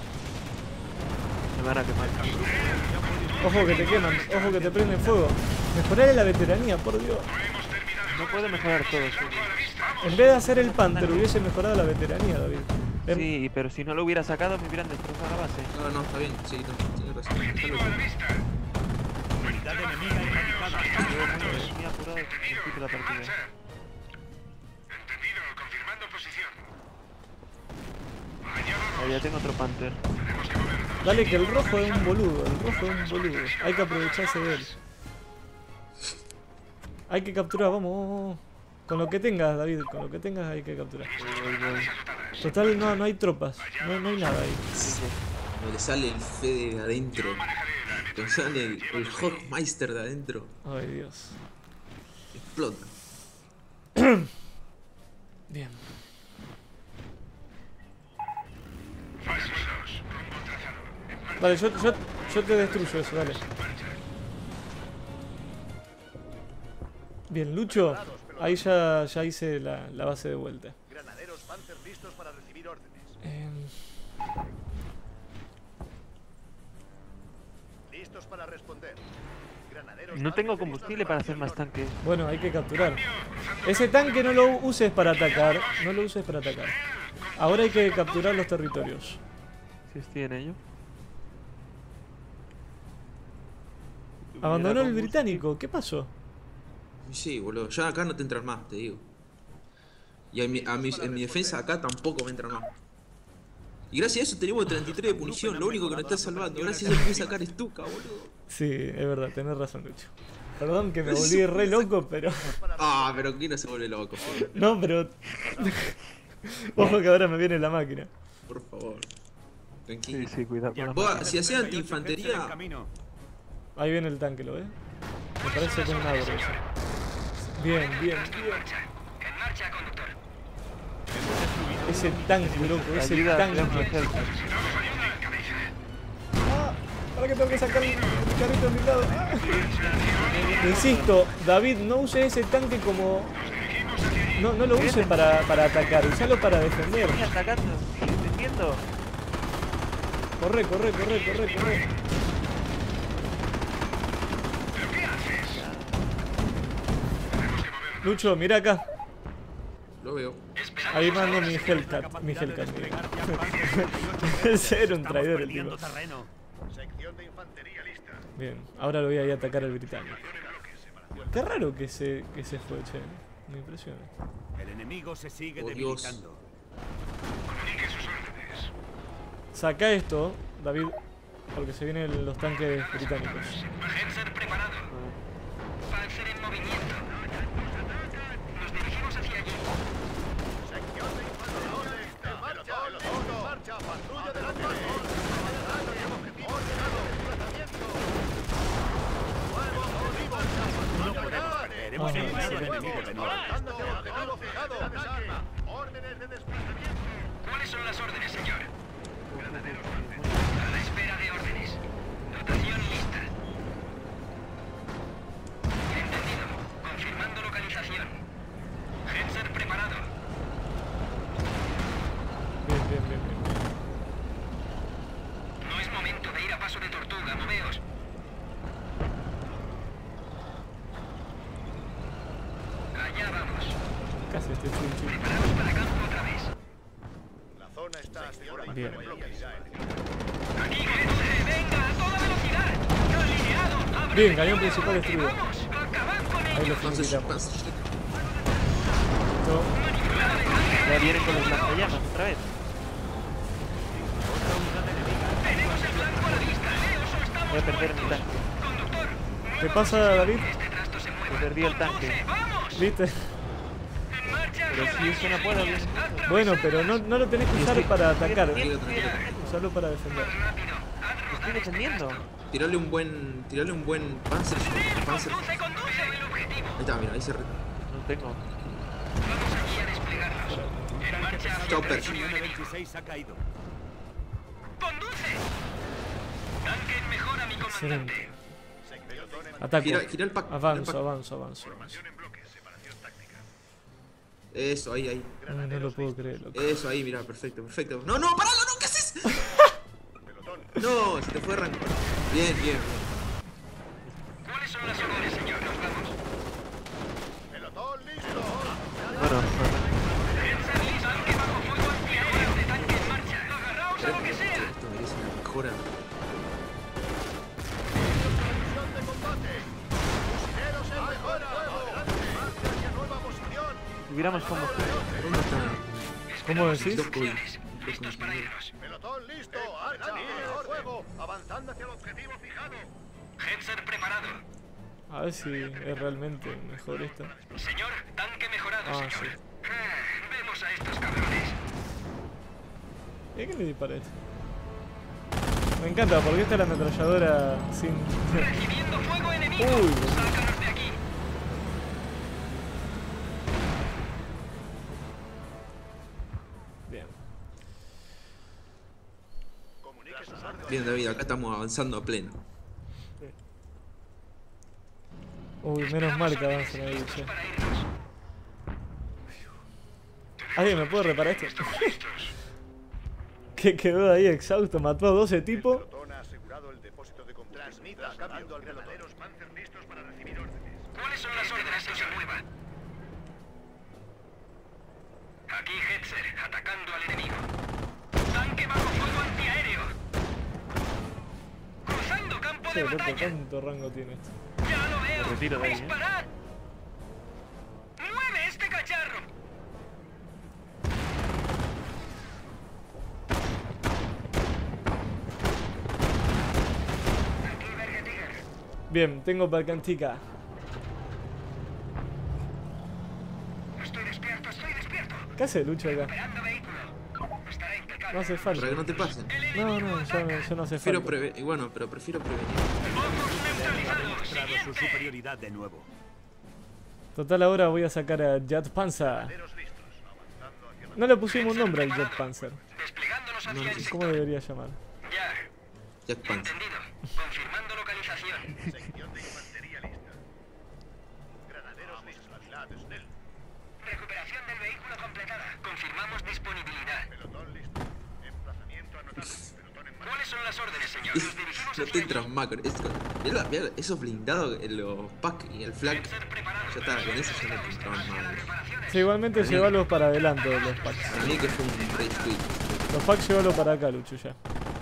[SPEAKER 3] Me van a quemar.
[SPEAKER 1] Ojo que te queman, ojo que te prenden fuego. Mejorale la veteranía, por Dios.
[SPEAKER 3] No puede mejorar todo, sí.
[SPEAKER 1] En vez de hacer el Panther, hubiese mejorado la veteranía, David.
[SPEAKER 3] Sí, pero si no lo hubiera sacado me hubieran destrozado la base.
[SPEAKER 2] No, está bien, sí, tienes razón. Déjalo que-
[SPEAKER 6] Unidad enemiga erradicada.
[SPEAKER 3] Muy apurado al principio de la partida.
[SPEAKER 5] Entendido, confirmando posición.
[SPEAKER 3] Ya tengo otro Panther.
[SPEAKER 1] Dale que el rojo es un boludo, el rojo es un boludo. Hay que aprovecharse de él. Hay que capturar, vamos. Con lo que tengas, David, con lo que tengas hay que capturar. Total, no hay tropas, no hay nada ahí.
[SPEAKER 2] Cuando le sale el Fede de adentro. Cuando sale el Hawkmeister de adentro.
[SPEAKER 1] Ay, Dios.
[SPEAKER 2] Explota.
[SPEAKER 1] Bien. Vale, yo te destruyo eso, dale. Bien, Lucho, ahí ya hice la base de vuelta.
[SPEAKER 4] Granaderos Panther listos para recibir órdenes. Listos para responder. Granaderos
[SPEAKER 3] No tengo
[SPEAKER 4] Panther
[SPEAKER 3] combustible
[SPEAKER 4] listos
[SPEAKER 3] para hacer más
[SPEAKER 4] recibir
[SPEAKER 3] tanques.
[SPEAKER 1] Bueno, hay que capturar. Ese tanque no lo uses para atacar, no lo uses para atacar. Ahora hay que capturar los territorios.
[SPEAKER 3] Si estoy en ello.
[SPEAKER 1] Abandonó el
[SPEAKER 3] Hubiera
[SPEAKER 1] británico, ¿qué pasó?
[SPEAKER 2] Sí, boludo. Ya acá no te entran más, te digo. Y en mi defensa acá tampoco me entran más. Y gracias a eso tenemos 33 de munición. Lo único que nos está salvando. Gracias a eso que sacar Stuka, boludo.
[SPEAKER 1] Sí, es verdad, tenés razón, Lucho. Perdón que me volví re loco, pero...
[SPEAKER 2] Ah, pero ¿quién no se vuelve loco? Joder?
[SPEAKER 1] No, pero... Ojo que ahora me viene la máquina.
[SPEAKER 2] Por favor. Tranquilo.
[SPEAKER 3] Sí, cuidado con la
[SPEAKER 2] Vos,
[SPEAKER 3] máquina.
[SPEAKER 2] si hacía
[SPEAKER 6] en
[SPEAKER 2] antiinfantería,
[SPEAKER 6] camino.
[SPEAKER 1] Ahí viene el tanque, ¿lo ves? Me parece con una brosa. Bien.
[SPEAKER 5] En marcha, conductor.
[SPEAKER 1] Ese tanque, loco, ese
[SPEAKER 3] Ayuda,
[SPEAKER 1] tanque. Ah, ¿para qué tengo que sacar el carrito de mi lado? Ah. Insisto, David, no use ese tanque como... No lo use para atacar, usalo para defender.
[SPEAKER 3] Estoy atacando, estoy defendiendo.
[SPEAKER 1] Corre. Lucho, mira acá.
[SPEAKER 2] lo veo.
[SPEAKER 1] Ahí mando mi Hellcat. Ese era un traidor el tipo.
[SPEAKER 6] Ampliando terreno.
[SPEAKER 4] Sección de infantería lista.
[SPEAKER 1] Bien, ahora lo voy a ir a atacar al británico. Qué raro que se fue, che. Me impresiona.
[SPEAKER 6] El enemigo se sigue
[SPEAKER 2] Oh, Dios.
[SPEAKER 6] debilitando.
[SPEAKER 1] Saca esto, David, porque se vienen los tanques británicos.
[SPEAKER 5] Panzer preparado. Panzer en movimiento. Nos dirigimos hacia allí.
[SPEAKER 4] Sección de infantería lista. En marcha. En marcha. Patrulla delante. Ordenado. Desplazamiento. Nuevo objetivo.
[SPEAKER 6] No podemos perder. Hemos
[SPEAKER 1] Ah,
[SPEAKER 6] eliminado
[SPEAKER 1] sí.
[SPEAKER 6] al enemigo de nuevo.
[SPEAKER 4] Avanzando. Objetivo fijado. Órdenes de desplazamiento.
[SPEAKER 5] ¿Cuáles son las órdenes, señor? A la espera de órdenes. Dotación lista. Entendido. Confirmando localización. Genser preparado.
[SPEAKER 1] Bien.
[SPEAKER 5] No es momento de ir a paso de tortuga, moveos. Allá vamos.
[SPEAKER 1] Casi este chunchi.
[SPEAKER 5] Preparados para campo otra vez.
[SPEAKER 4] La zona está asegurada.
[SPEAKER 1] Bien.
[SPEAKER 5] Aquí, G12, venga, a toda velocidad. Alineados, abre
[SPEAKER 1] Bien,
[SPEAKER 5] el
[SPEAKER 1] cañón
[SPEAKER 5] fuego.
[SPEAKER 1] principal destruido.
[SPEAKER 5] Vamos, acabad con
[SPEAKER 1] Ahí
[SPEAKER 5] ellos.
[SPEAKER 1] lo
[SPEAKER 2] Panzer,
[SPEAKER 1] finiquitamos.
[SPEAKER 2] Panzer.
[SPEAKER 3] Ya vienen con los lanzallamas otra vez.
[SPEAKER 5] Tenemos el blanco a la vista. Leos o estamos
[SPEAKER 3] Voy a perder mi
[SPEAKER 5] muertos.
[SPEAKER 3] tanque.
[SPEAKER 5] Conductor,
[SPEAKER 1] ¿Qué pasa, David?
[SPEAKER 5] este trasto se mueve.
[SPEAKER 3] Perdí el tanque.
[SPEAKER 5] Conduce, vamos.
[SPEAKER 1] ¿Viste?
[SPEAKER 5] En marcha
[SPEAKER 3] Pero
[SPEAKER 5] hacia
[SPEAKER 3] si
[SPEAKER 5] las
[SPEAKER 3] eso no puedo,
[SPEAKER 5] líneas.
[SPEAKER 3] bien.
[SPEAKER 1] Bueno, pero no lo tenés que usar para atacar. Usarlo para defender.
[SPEAKER 5] Rápido,
[SPEAKER 3] Estoy defendiendo.
[SPEAKER 2] Tirarle un buen Panzer. Panzer.
[SPEAKER 5] conduce el objetivo.
[SPEAKER 2] Ahí está, mira, ahí se re...
[SPEAKER 3] No tengo.
[SPEAKER 5] Vamos aquí a desplegarlos. En marcha hacia
[SPEAKER 2] Chopper.
[SPEAKER 5] el territorio enemigo.
[SPEAKER 6] 26 ha caído.
[SPEAKER 5] ¡Conduce! Tanque en mejora, mi
[SPEAKER 1] Excelente.
[SPEAKER 5] comandante.
[SPEAKER 1] Ataco.
[SPEAKER 2] Gira el pack.
[SPEAKER 1] Avanzo.
[SPEAKER 2] Eso, ahí.
[SPEAKER 1] No lo puedo creer, loco.
[SPEAKER 2] Eso, ahí, mira, perfecto. No, paralo, no, ¿qué haces? No, se te fue arrancar. Bien.
[SPEAKER 5] ¿Cuáles son las órdenes, señor?
[SPEAKER 3] Hubiéramos como...
[SPEAKER 2] ¿Dónde están?
[SPEAKER 1] ¿Cómo decís?
[SPEAKER 2] Loco y-
[SPEAKER 5] Listos para irnos.
[SPEAKER 4] Pelotón listo. Archa. Mejor fuego. Avanzando hacia el objetivo fijado.
[SPEAKER 5] Hetzer preparado.
[SPEAKER 1] A ver si es realmente mejor esto.
[SPEAKER 5] Señor, tanque mejorado,
[SPEAKER 1] Ah,
[SPEAKER 5] señor.
[SPEAKER 1] sí.
[SPEAKER 5] Vemos a estos cabrones.
[SPEAKER 1] ¿Y a qué le dispara esto? Me encanta porque esta es la ametralladora sin...
[SPEAKER 5] Recibiendo fuego enemigo.
[SPEAKER 1] Uy.
[SPEAKER 5] Sácanos de aquí.
[SPEAKER 1] Bien.
[SPEAKER 4] Comunique sus órdenes.
[SPEAKER 2] Bien, David, acá estamos avanzando a pleno.
[SPEAKER 1] Uy, menos mal que avanzan ahí, che.
[SPEAKER 5] Para irnos.
[SPEAKER 1] ¿Alguien me puede reparar esto? Que quedó ahí exhausto, mató a 12 tipos.
[SPEAKER 4] Pelotón ha asegurado el depósito de combustible. Transmita. Cambio al pelotón. Panzer listos para recibir órdenes.
[SPEAKER 5] ¿Cuáles son las órdenes que se muevan? Aquí Hetzer, atacando al enemigo. Tanque bajo fuego antiaéreo. Cruzando campo
[SPEAKER 1] Che,
[SPEAKER 5] de
[SPEAKER 1] loco,
[SPEAKER 5] batalla.
[SPEAKER 1] ¿cuánto rango tiene esto?
[SPEAKER 5] Ya lo veo.
[SPEAKER 3] Me retiro de ahí,
[SPEAKER 5] ¡Disparad! ¡Mueve este cacharro! Aquí Berge Tiger.
[SPEAKER 1] Bien, tengo Balcantica.
[SPEAKER 5] Estoy despierto, estoy despierto.
[SPEAKER 1] ¿Qué hace Lucho acá?
[SPEAKER 5] Esperando vehículo. Estará impecable.
[SPEAKER 1] No hace falta.
[SPEAKER 2] Para que no te pasen.
[SPEAKER 1] No, no, yo no hace
[SPEAKER 2] Prefiero
[SPEAKER 1] falta.
[SPEAKER 2] prevenir. Bueno, pero prefiero prevenir.
[SPEAKER 5] Focos neutralizados.
[SPEAKER 6] Demostrado su
[SPEAKER 5] Siguiente.
[SPEAKER 6] superioridad de nuevo.
[SPEAKER 1] Total, ahora voy a sacar a Jet Panzer.
[SPEAKER 4] Granaderos listos. Avanzando hacia la...
[SPEAKER 1] No le pusimos un nombre al Jet Panzer.
[SPEAKER 5] Desplegándonos hacia el
[SPEAKER 1] ¿Cómo
[SPEAKER 5] sector.
[SPEAKER 1] debería llamar?
[SPEAKER 5] Ya.
[SPEAKER 2] Jack Panzer.
[SPEAKER 5] Entendido. Confirmando localización.
[SPEAKER 4] Sección de infantería lista. Granaderos listos. La Snell.
[SPEAKER 5] Recuperación del vehículo completada. Confirmamos disponibilidad.
[SPEAKER 4] Pelotón listo. Emplazamiento anotado. Pelotón en marcha.
[SPEAKER 5] ¿Cuáles son las órdenes, señor? Nos dirigimos
[SPEAKER 2] No
[SPEAKER 5] hacia
[SPEAKER 2] te
[SPEAKER 5] allí.
[SPEAKER 2] entras macro. Mirá esos blindados, los pack y el flag.
[SPEAKER 5] Ser preparado.
[SPEAKER 2] Ya está, con eso ya no te entraban mal.
[SPEAKER 1] Sí, igualmente llévalos para adelante los packs.
[SPEAKER 2] Para mí que fue un rage quit.
[SPEAKER 1] Los packs llévalos para acá, Lucho, ya.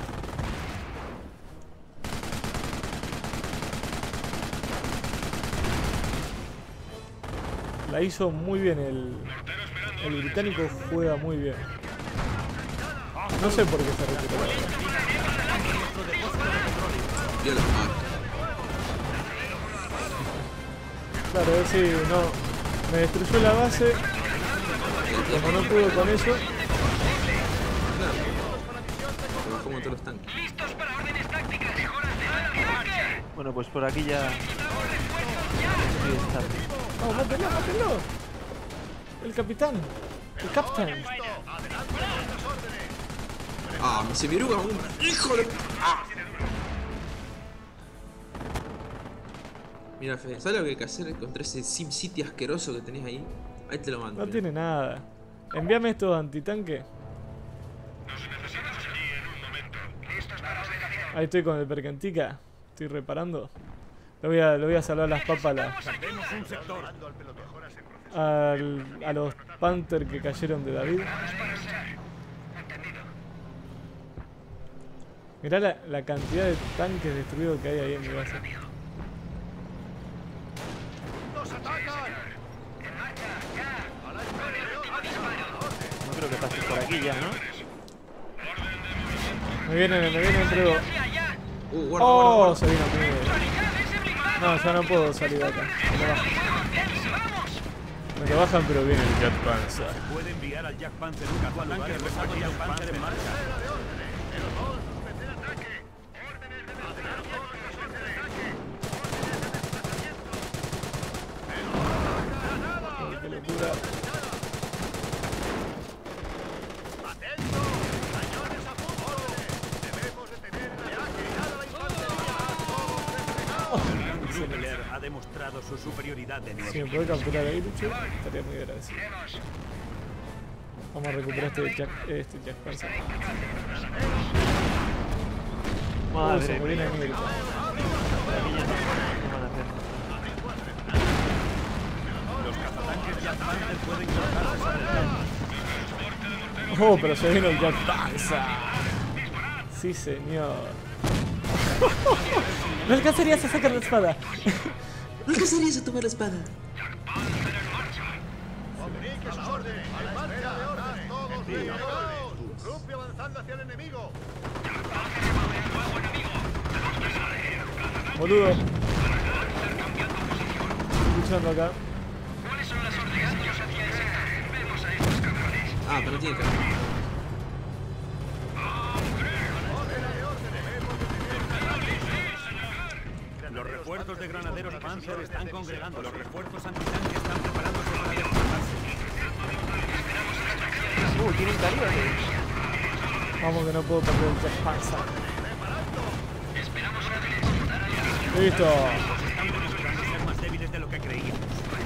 [SPEAKER 1] La hizo muy bien el británico, juega muy bien. No sé por qué se retiró.
[SPEAKER 2] Vio los pack.
[SPEAKER 1] Claro, sí, no. Me destruyó la base. Como no pudo con eso.
[SPEAKER 2] Se bajó todos los tanques.
[SPEAKER 5] Listos para órdenes tácticas. Mejoras de ataque.
[SPEAKER 3] Bueno, pues por aquí ya... Sí, está.
[SPEAKER 1] ¡Oh, mátenlo, mátenlo! El capitán. El capitán.
[SPEAKER 2] Ah, me se viruga un hijo de. ¡Ah! Mira, Fede, ¿sabes lo que hay que hacer contra ese SimCity asqueroso que tenés ahí? Ahí te lo mando.
[SPEAKER 1] No
[SPEAKER 2] mirá.
[SPEAKER 1] tiene nada. Envíame estos antitanques. Ahí estoy con el Percantica. Estoy reparando. Le voy a salvar las papas
[SPEAKER 6] Perdemos un sector.
[SPEAKER 1] a los Panther que cayeron de David. Mirá la cantidad de tanques destruidos que hay ahí en mi base.
[SPEAKER 4] ¡Nos atacan!
[SPEAKER 3] No creo que pases por aquí ya, ¿no?
[SPEAKER 1] Me vienen entre dos.
[SPEAKER 2] Guarda,
[SPEAKER 1] ¡Oh!
[SPEAKER 2] guarda,
[SPEAKER 1] Se vino a mí. No, ya no puedo salir de acá. Me lo bajan, pero viene el Jet Panzer.
[SPEAKER 6] Puede enviar al Jack Panther un tanque pesado y al Panther en marcha.
[SPEAKER 1] ¡Qué locura!
[SPEAKER 4] ¡Atento! ¡Cañones a punto! Debemos detener el ataque. ¡Nada la infantería!
[SPEAKER 6] Grubeler ha demostrado su superioridad de nuevo.
[SPEAKER 1] Si me puede capturar ahí, Lucho, estaría muy agradecido. Vamos a recuperar este Jack Panzer.
[SPEAKER 3] Madre
[SPEAKER 1] Se me viene
[SPEAKER 3] mía.
[SPEAKER 1] a mí el-
[SPEAKER 3] Por aquí ya no van a hacer.
[SPEAKER 6] Los cazatanques Jack Panther pueden colocarse sobre el campo.
[SPEAKER 1] Oh, pero se vino el Jack Panzer. Sí, señor. No alcanzarías a sacar la espada.
[SPEAKER 2] No alcanzarías a tomar la espada.
[SPEAKER 4] a sus órdenes. En marcha de órdenes. Todos preparados. Rugby avanzando hacia el enemigo.
[SPEAKER 1] Boludo. Luchando acá.
[SPEAKER 5] ¿Cuáles son las órdenes, señor? Vemos a estos cabrones.
[SPEAKER 2] Ah, pero no tiene cara.
[SPEAKER 6] Los refuerzos de granaderos Panzer están congregando. Los refuerzos antitanque están preparándose para desplazarse.
[SPEAKER 3] Tienen calidad.
[SPEAKER 1] Vamos que no puedo perder el Jet Panzer.
[SPEAKER 5] Esperamos órdenes.
[SPEAKER 1] Listo.
[SPEAKER 6] Están demostrando ser más débiles de lo que creíamos.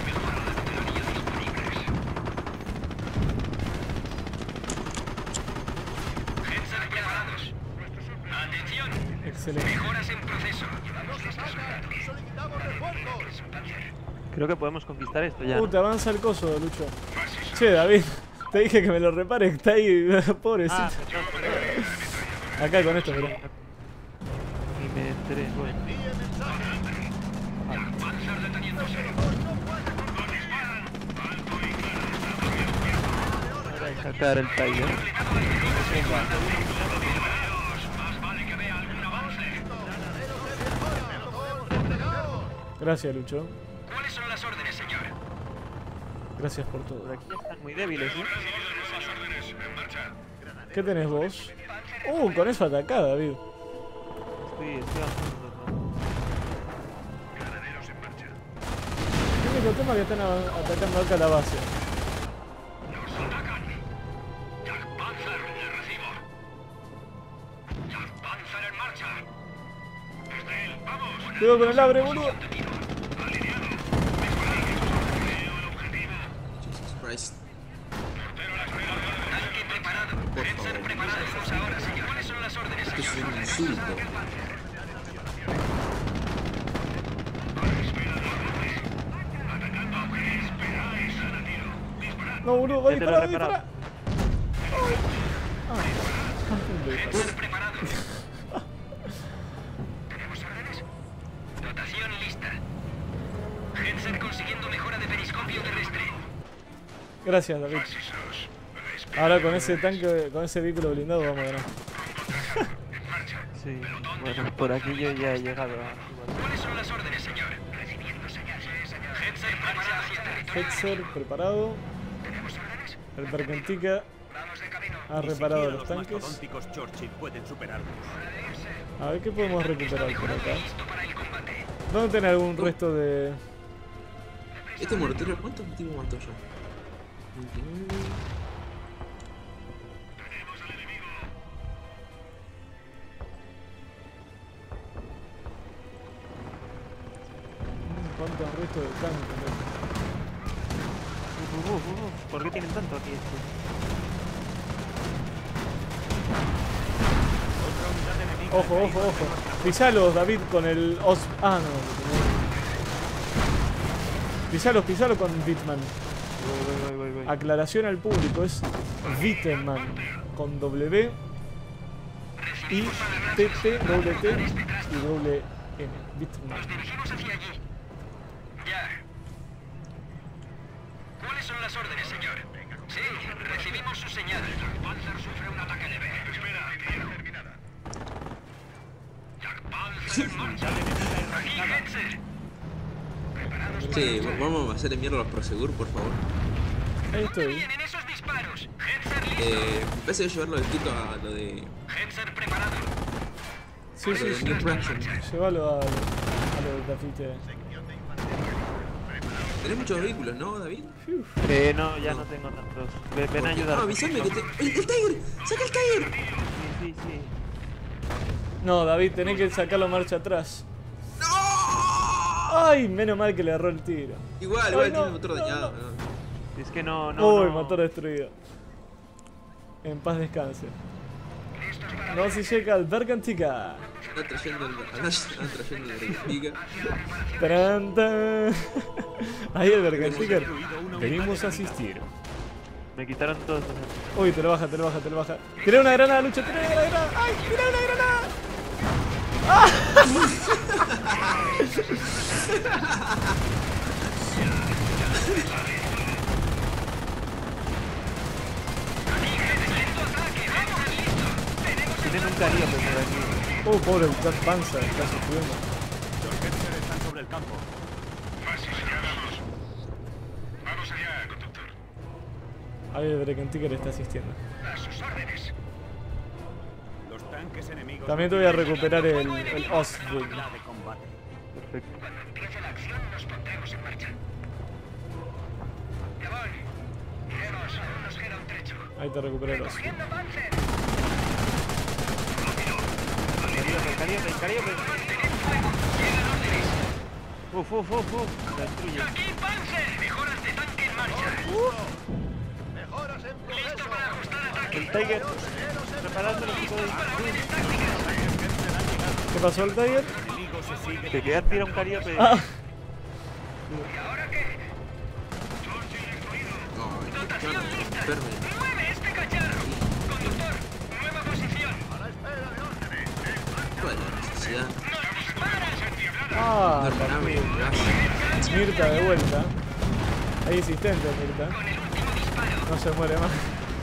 [SPEAKER 5] Hetzer preparados. Atención.
[SPEAKER 1] Excelente.
[SPEAKER 5] Mejoras en proceso.
[SPEAKER 4] Solicitamos refuerzos.
[SPEAKER 3] Creo que podemos conquistar esto ya. ¿no?
[SPEAKER 1] Te avanza el coso, Lucho. Che, David, te dije que me lo repare, está ahí, pobrecito.
[SPEAKER 3] Ah, perdón.
[SPEAKER 1] Acá con esto, mirá.
[SPEAKER 3] Y me enteré. Bueno.
[SPEAKER 5] Panzer deteniéndose.
[SPEAKER 3] Ahora hay que sacar el Tiger.
[SPEAKER 5] Más vale que vea algún avance.
[SPEAKER 1] Gracias, Lucho.
[SPEAKER 5] ¿Cuáles son las órdenes, señor?
[SPEAKER 1] Gracias por todo.
[SPEAKER 3] Por aquí están muy débiles, ¿no?
[SPEAKER 1] ¿Qué tenés vos? Con eso atacá, David.
[SPEAKER 3] Estoy bajando.
[SPEAKER 1] El único tema es que están atacando acá la base.
[SPEAKER 5] Nos atacan. Jack Panzer, le recibo. Jack Panzer en marcha. Desde él, vamos.
[SPEAKER 1] Cuidado con el abre, boludo.
[SPEAKER 2] Jesus Christ.
[SPEAKER 5] Tanque preparado.
[SPEAKER 2] Por
[SPEAKER 5] Hetzer
[SPEAKER 2] favor.
[SPEAKER 5] preparado. Vamos ahora, señor. ¿Cuáles son las órdenes,
[SPEAKER 2] Esto es
[SPEAKER 5] señor?
[SPEAKER 2] un insulto.
[SPEAKER 1] No, boludo, va a
[SPEAKER 3] Ya te lo
[SPEAKER 1] disparar,
[SPEAKER 3] he reparado.
[SPEAKER 5] Hetzer preparado. ¿Tenemos órdenes? Dotación lista. Hetzer consiguiendo mejora de periscopio terrestre.
[SPEAKER 1] Gracias, David. Ahora con ese tanque, con ese vehículo blindado vamos a ganar.
[SPEAKER 3] Sí. Bueno, por aquí yo ya he llegado a...
[SPEAKER 5] ¿Cuáles son las órdenes, señor? Recibiendo señales. Hetzer preparado hacia territorio.
[SPEAKER 1] Hetzer preparado.
[SPEAKER 5] ¿Tenemos órdenes?
[SPEAKER 1] El Perkentica
[SPEAKER 5] Vamos de camino.
[SPEAKER 1] ha
[SPEAKER 6] Ni
[SPEAKER 1] reparado
[SPEAKER 6] siquiera
[SPEAKER 1] los
[SPEAKER 6] los
[SPEAKER 1] tanques.
[SPEAKER 6] mastodónticos Churchill pueden superarnos.
[SPEAKER 1] A ver qué podemos recuperar por acá.
[SPEAKER 5] Listo para el combate.
[SPEAKER 1] ¿Dónde tenés algún resto de...?
[SPEAKER 2] Este mortero, ¿cuántos tipos mató yo? 29.
[SPEAKER 1] ¿Cuántos restos de tanque?
[SPEAKER 3] ¿Por qué tienen tanto aquí esto?
[SPEAKER 1] Ojo, ojo, ojo. Pisalos, David, con el Ah, no. Pisalos con Bitman.
[SPEAKER 3] Voy.
[SPEAKER 1] Aclaración al público, es Bitman. Con W, I, T, T, doble T y doble N. Bitman.
[SPEAKER 5] Nos dirigimos hacia allí. Ya. ¿Cuáles son las órdenes, señor? Sí, recibimos su señal. Panzer sufre un ataque leve. Espera, actividad terminada. Jack Panzer en marcha. Aquí, Hetzer. Preparados para...
[SPEAKER 2] Che, vamos a hacerle mierda a los Prosegur, por favor.
[SPEAKER 1] Ahí estoy.
[SPEAKER 5] Vienen esos disparos. Hetzer listo.
[SPEAKER 2] Me parece llevarlo de Quito a lo de...
[SPEAKER 5] Hetzer preparado.
[SPEAKER 1] Sí,
[SPEAKER 2] lo
[SPEAKER 1] sí,
[SPEAKER 2] de
[SPEAKER 1] sí.
[SPEAKER 2] New Fraction.
[SPEAKER 1] Llévalo a lo de Tafite.
[SPEAKER 2] Tenés muchos vehículos, ¿no, David?
[SPEAKER 3] No, ya no tengo tantos. Ven a ayudar.
[SPEAKER 2] No, avísame que te... ¡El Tiger! ¡Saca el Tiger!
[SPEAKER 3] Sí.
[SPEAKER 1] No, David, tenés que sacarlo marcha atrás.
[SPEAKER 2] ¡No!
[SPEAKER 1] Ay, menos mal que le erró el tiro.
[SPEAKER 2] Igual,
[SPEAKER 1] Ay,
[SPEAKER 2] igual
[SPEAKER 1] no,
[SPEAKER 2] tiene el motor
[SPEAKER 1] no,
[SPEAKER 2] dañado.
[SPEAKER 1] no.
[SPEAKER 2] ¿no?
[SPEAKER 3] Es que no.
[SPEAKER 1] Uy, motor destruido. En paz descanse. No se llega al Bergantica.
[SPEAKER 2] Está trayendo la Bergantica.
[SPEAKER 1] Tarán, tan. Ahí el Bergantica. Venimos a asistir.
[SPEAKER 3] Me quitaron todos los...
[SPEAKER 1] Uy, te lo baja. Tiré una granada, Lucho, tiré una granada. ¡Ay, tiré una granada!
[SPEAKER 3] Tienen un Calliope por aquí.
[SPEAKER 1] Oh, pobre el Jack Panzer, está sufriendo.
[SPEAKER 6] Los Gensler están sobre el campo.
[SPEAKER 5] Fácil, ya vamos. Vamos allá, conductor.
[SPEAKER 1] Ahí el Breckentigger está asistiendo.
[SPEAKER 5] A sus órdenes.
[SPEAKER 6] Los tanques enemigos...
[SPEAKER 1] También te voy a recuperar el Ostwind.
[SPEAKER 6] Habla de combate.
[SPEAKER 3] Perfecto.
[SPEAKER 5] Cuando empiece la acción, nos pondremos en marcha. Ya voy. Iremos, aún nos queda un trecho.
[SPEAKER 1] Ahí te recuperé el Ostwind.
[SPEAKER 5] ¡Cogiendo Panzer!
[SPEAKER 3] Calliope.
[SPEAKER 5] ¡Llegan órdenes!
[SPEAKER 3] La destruye.
[SPEAKER 5] ¡Aquí Panzer! ¡Mejoras de tanque en marcha!
[SPEAKER 4] Mejoras en progreso.
[SPEAKER 5] ¡Listo para ajustar ataque!
[SPEAKER 3] El Tiger. Preparando el equipo de...
[SPEAKER 5] ¡Para órdenes tácticas!
[SPEAKER 1] ¿Qué pasó el Tiger?
[SPEAKER 6] El enemigo se sigue...
[SPEAKER 3] Te quedas tira un Calliope.
[SPEAKER 1] Ah,
[SPEAKER 5] ¿Y ahora qué?
[SPEAKER 2] No,
[SPEAKER 5] ¡Dotación lista!
[SPEAKER 2] enferme.
[SPEAKER 5] ¡Mueve este cacharro! ¡Conductor! ¡Nueva posición!
[SPEAKER 2] ¿Cuál es la necesidad?
[SPEAKER 5] ¡Nos disparan!
[SPEAKER 1] ah,
[SPEAKER 2] No, nave, gracias.
[SPEAKER 1] Mirta de vuelta. Hay existente Mirta.
[SPEAKER 5] Con el último disparo.
[SPEAKER 1] No se muere más.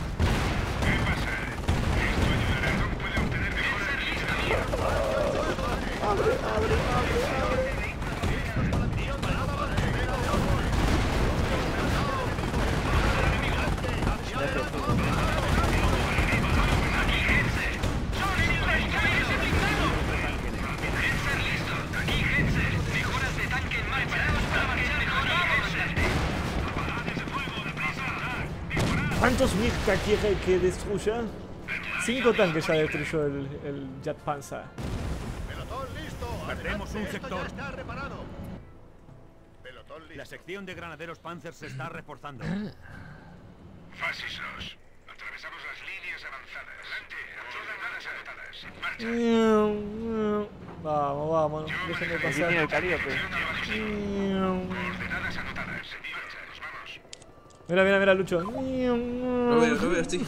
[SPEAKER 1] ¿Cuántos Mirta quiere que destruya? 5 tanques ya destruyó el Jet Panzer.
[SPEAKER 4] Pelotón listo.
[SPEAKER 6] Perdemos un
[SPEAKER 4] Adelante, esto
[SPEAKER 6] sector.
[SPEAKER 4] ya está reparado. Pelotón listo.
[SPEAKER 6] La sección de granaderos Panzer se está reforzando.
[SPEAKER 5] Fases 2. Atravesamos las líneas avanzadas. Adelante, coordenadas anotadas. En marcha.
[SPEAKER 1] Vamos, vamos, déjenme
[SPEAKER 3] Aquí tiene el
[SPEAKER 1] pasar.
[SPEAKER 3] Calliope.
[SPEAKER 5] Coordenadas anotadas. En marcha. Nos vamos.
[SPEAKER 1] Mira, Lucho.
[SPEAKER 2] No veo, estoy.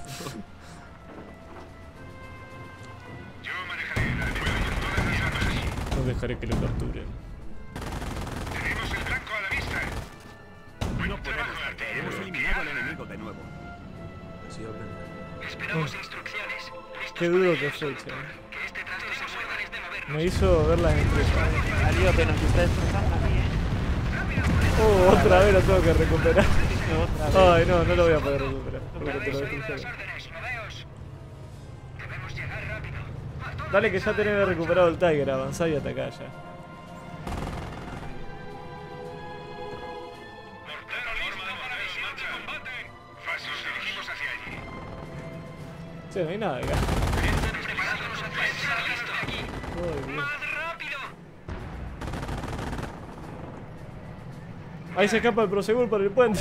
[SPEAKER 5] Yo manejaré la aeronave en todas las armas.
[SPEAKER 1] No dejaré que lo torturen.
[SPEAKER 5] Tenemos el blanco a la vista.
[SPEAKER 6] No podemos perder. Hemos eliminado al enemigo de nuevo.
[SPEAKER 2] Así hablan.
[SPEAKER 5] Esperamos instrucciones. Listos
[SPEAKER 1] Qué duro que fue, che.
[SPEAKER 5] que este trasto se mueva desde movernos.
[SPEAKER 1] Me hizo ver las estrellas.
[SPEAKER 3] Calliope nos está destrozando aquí,
[SPEAKER 1] Oh, otra vez lo tengo que recuperar.
[SPEAKER 3] Otra vez.
[SPEAKER 1] Ay, no lo voy a poder recuperar. Porque te lo
[SPEAKER 5] Seguid
[SPEAKER 1] destruyeron.
[SPEAKER 5] las órdenes, moveos. Debemos llegar rápido. A toda
[SPEAKER 1] Dale que ya
[SPEAKER 5] prisa.
[SPEAKER 1] tenés recuperado el Tiger, avanzá y atacá ya.
[SPEAKER 5] Mortero listo para misión de combate. Fácil, nos dirigimos hacia allí.
[SPEAKER 1] Che, no hay nada acá.
[SPEAKER 5] Preparándonos hacia el centro listo. Aquí.
[SPEAKER 1] Ay, Dios.
[SPEAKER 5] ¡Más rápido!
[SPEAKER 1] Ahí se escapa el Prosegur por el puente.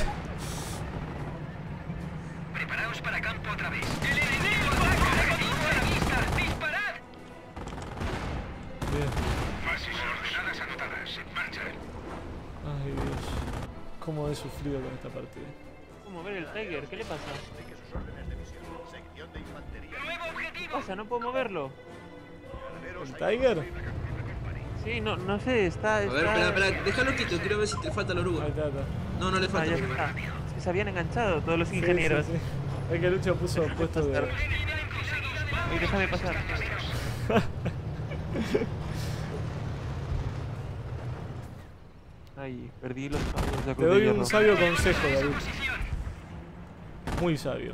[SPEAKER 5] Preparaos para campo otra vez. ¡El enemigo ataca! ¡Enemigo a la vista! ¡Disparad!
[SPEAKER 1] Bien.
[SPEAKER 5] Fácil, coordenadas anotadas. En marcha.
[SPEAKER 1] Ay, Dios. Cómo he sufrido con esta partida.
[SPEAKER 3] ¿Cómo ver el Tiger? ¿Qué le pasa?
[SPEAKER 4] Indique sus órdenes de misión. Sección de infantería.
[SPEAKER 5] ¡Nuevo
[SPEAKER 3] ¿Qué
[SPEAKER 5] objetivo!
[SPEAKER 3] pasa? ¿No puedo moverlo?
[SPEAKER 4] Granaderos,
[SPEAKER 1] ¿El
[SPEAKER 4] hay que
[SPEAKER 1] Tiger?
[SPEAKER 4] construir una captura de company.
[SPEAKER 3] Sí, no sé, está...
[SPEAKER 2] A ver, espera, déjalo quieto, quiero ver si te falta la oruga.
[SPEAKER 1] Ahí está.
[SPEAKER 2] No le
[SPEAKER 3] Ah,
[SPEAKER 2] falta
[SPEAKER 3] ya
[SPEAKER 2] la oruga.
[SPEAKER 3] está. Es que se habían enganchado todos los
[SPEAKER 1] Sí,
[SPEAKER 3] ingenieros.
[SPEAKER 1] sí, sí. Es que Lucho puso puesto de...
[SPEAKER 3] Ay, déjame pasar. Ay, perdí los palos de
[SPEAKER 1] Te
[SPEAKER 3] Cruz de
[SPEAKER 1] doy
[SPEAKER 3] Hierro.
[SPEAKER 1] un sabio consejo, David. Muy sabio.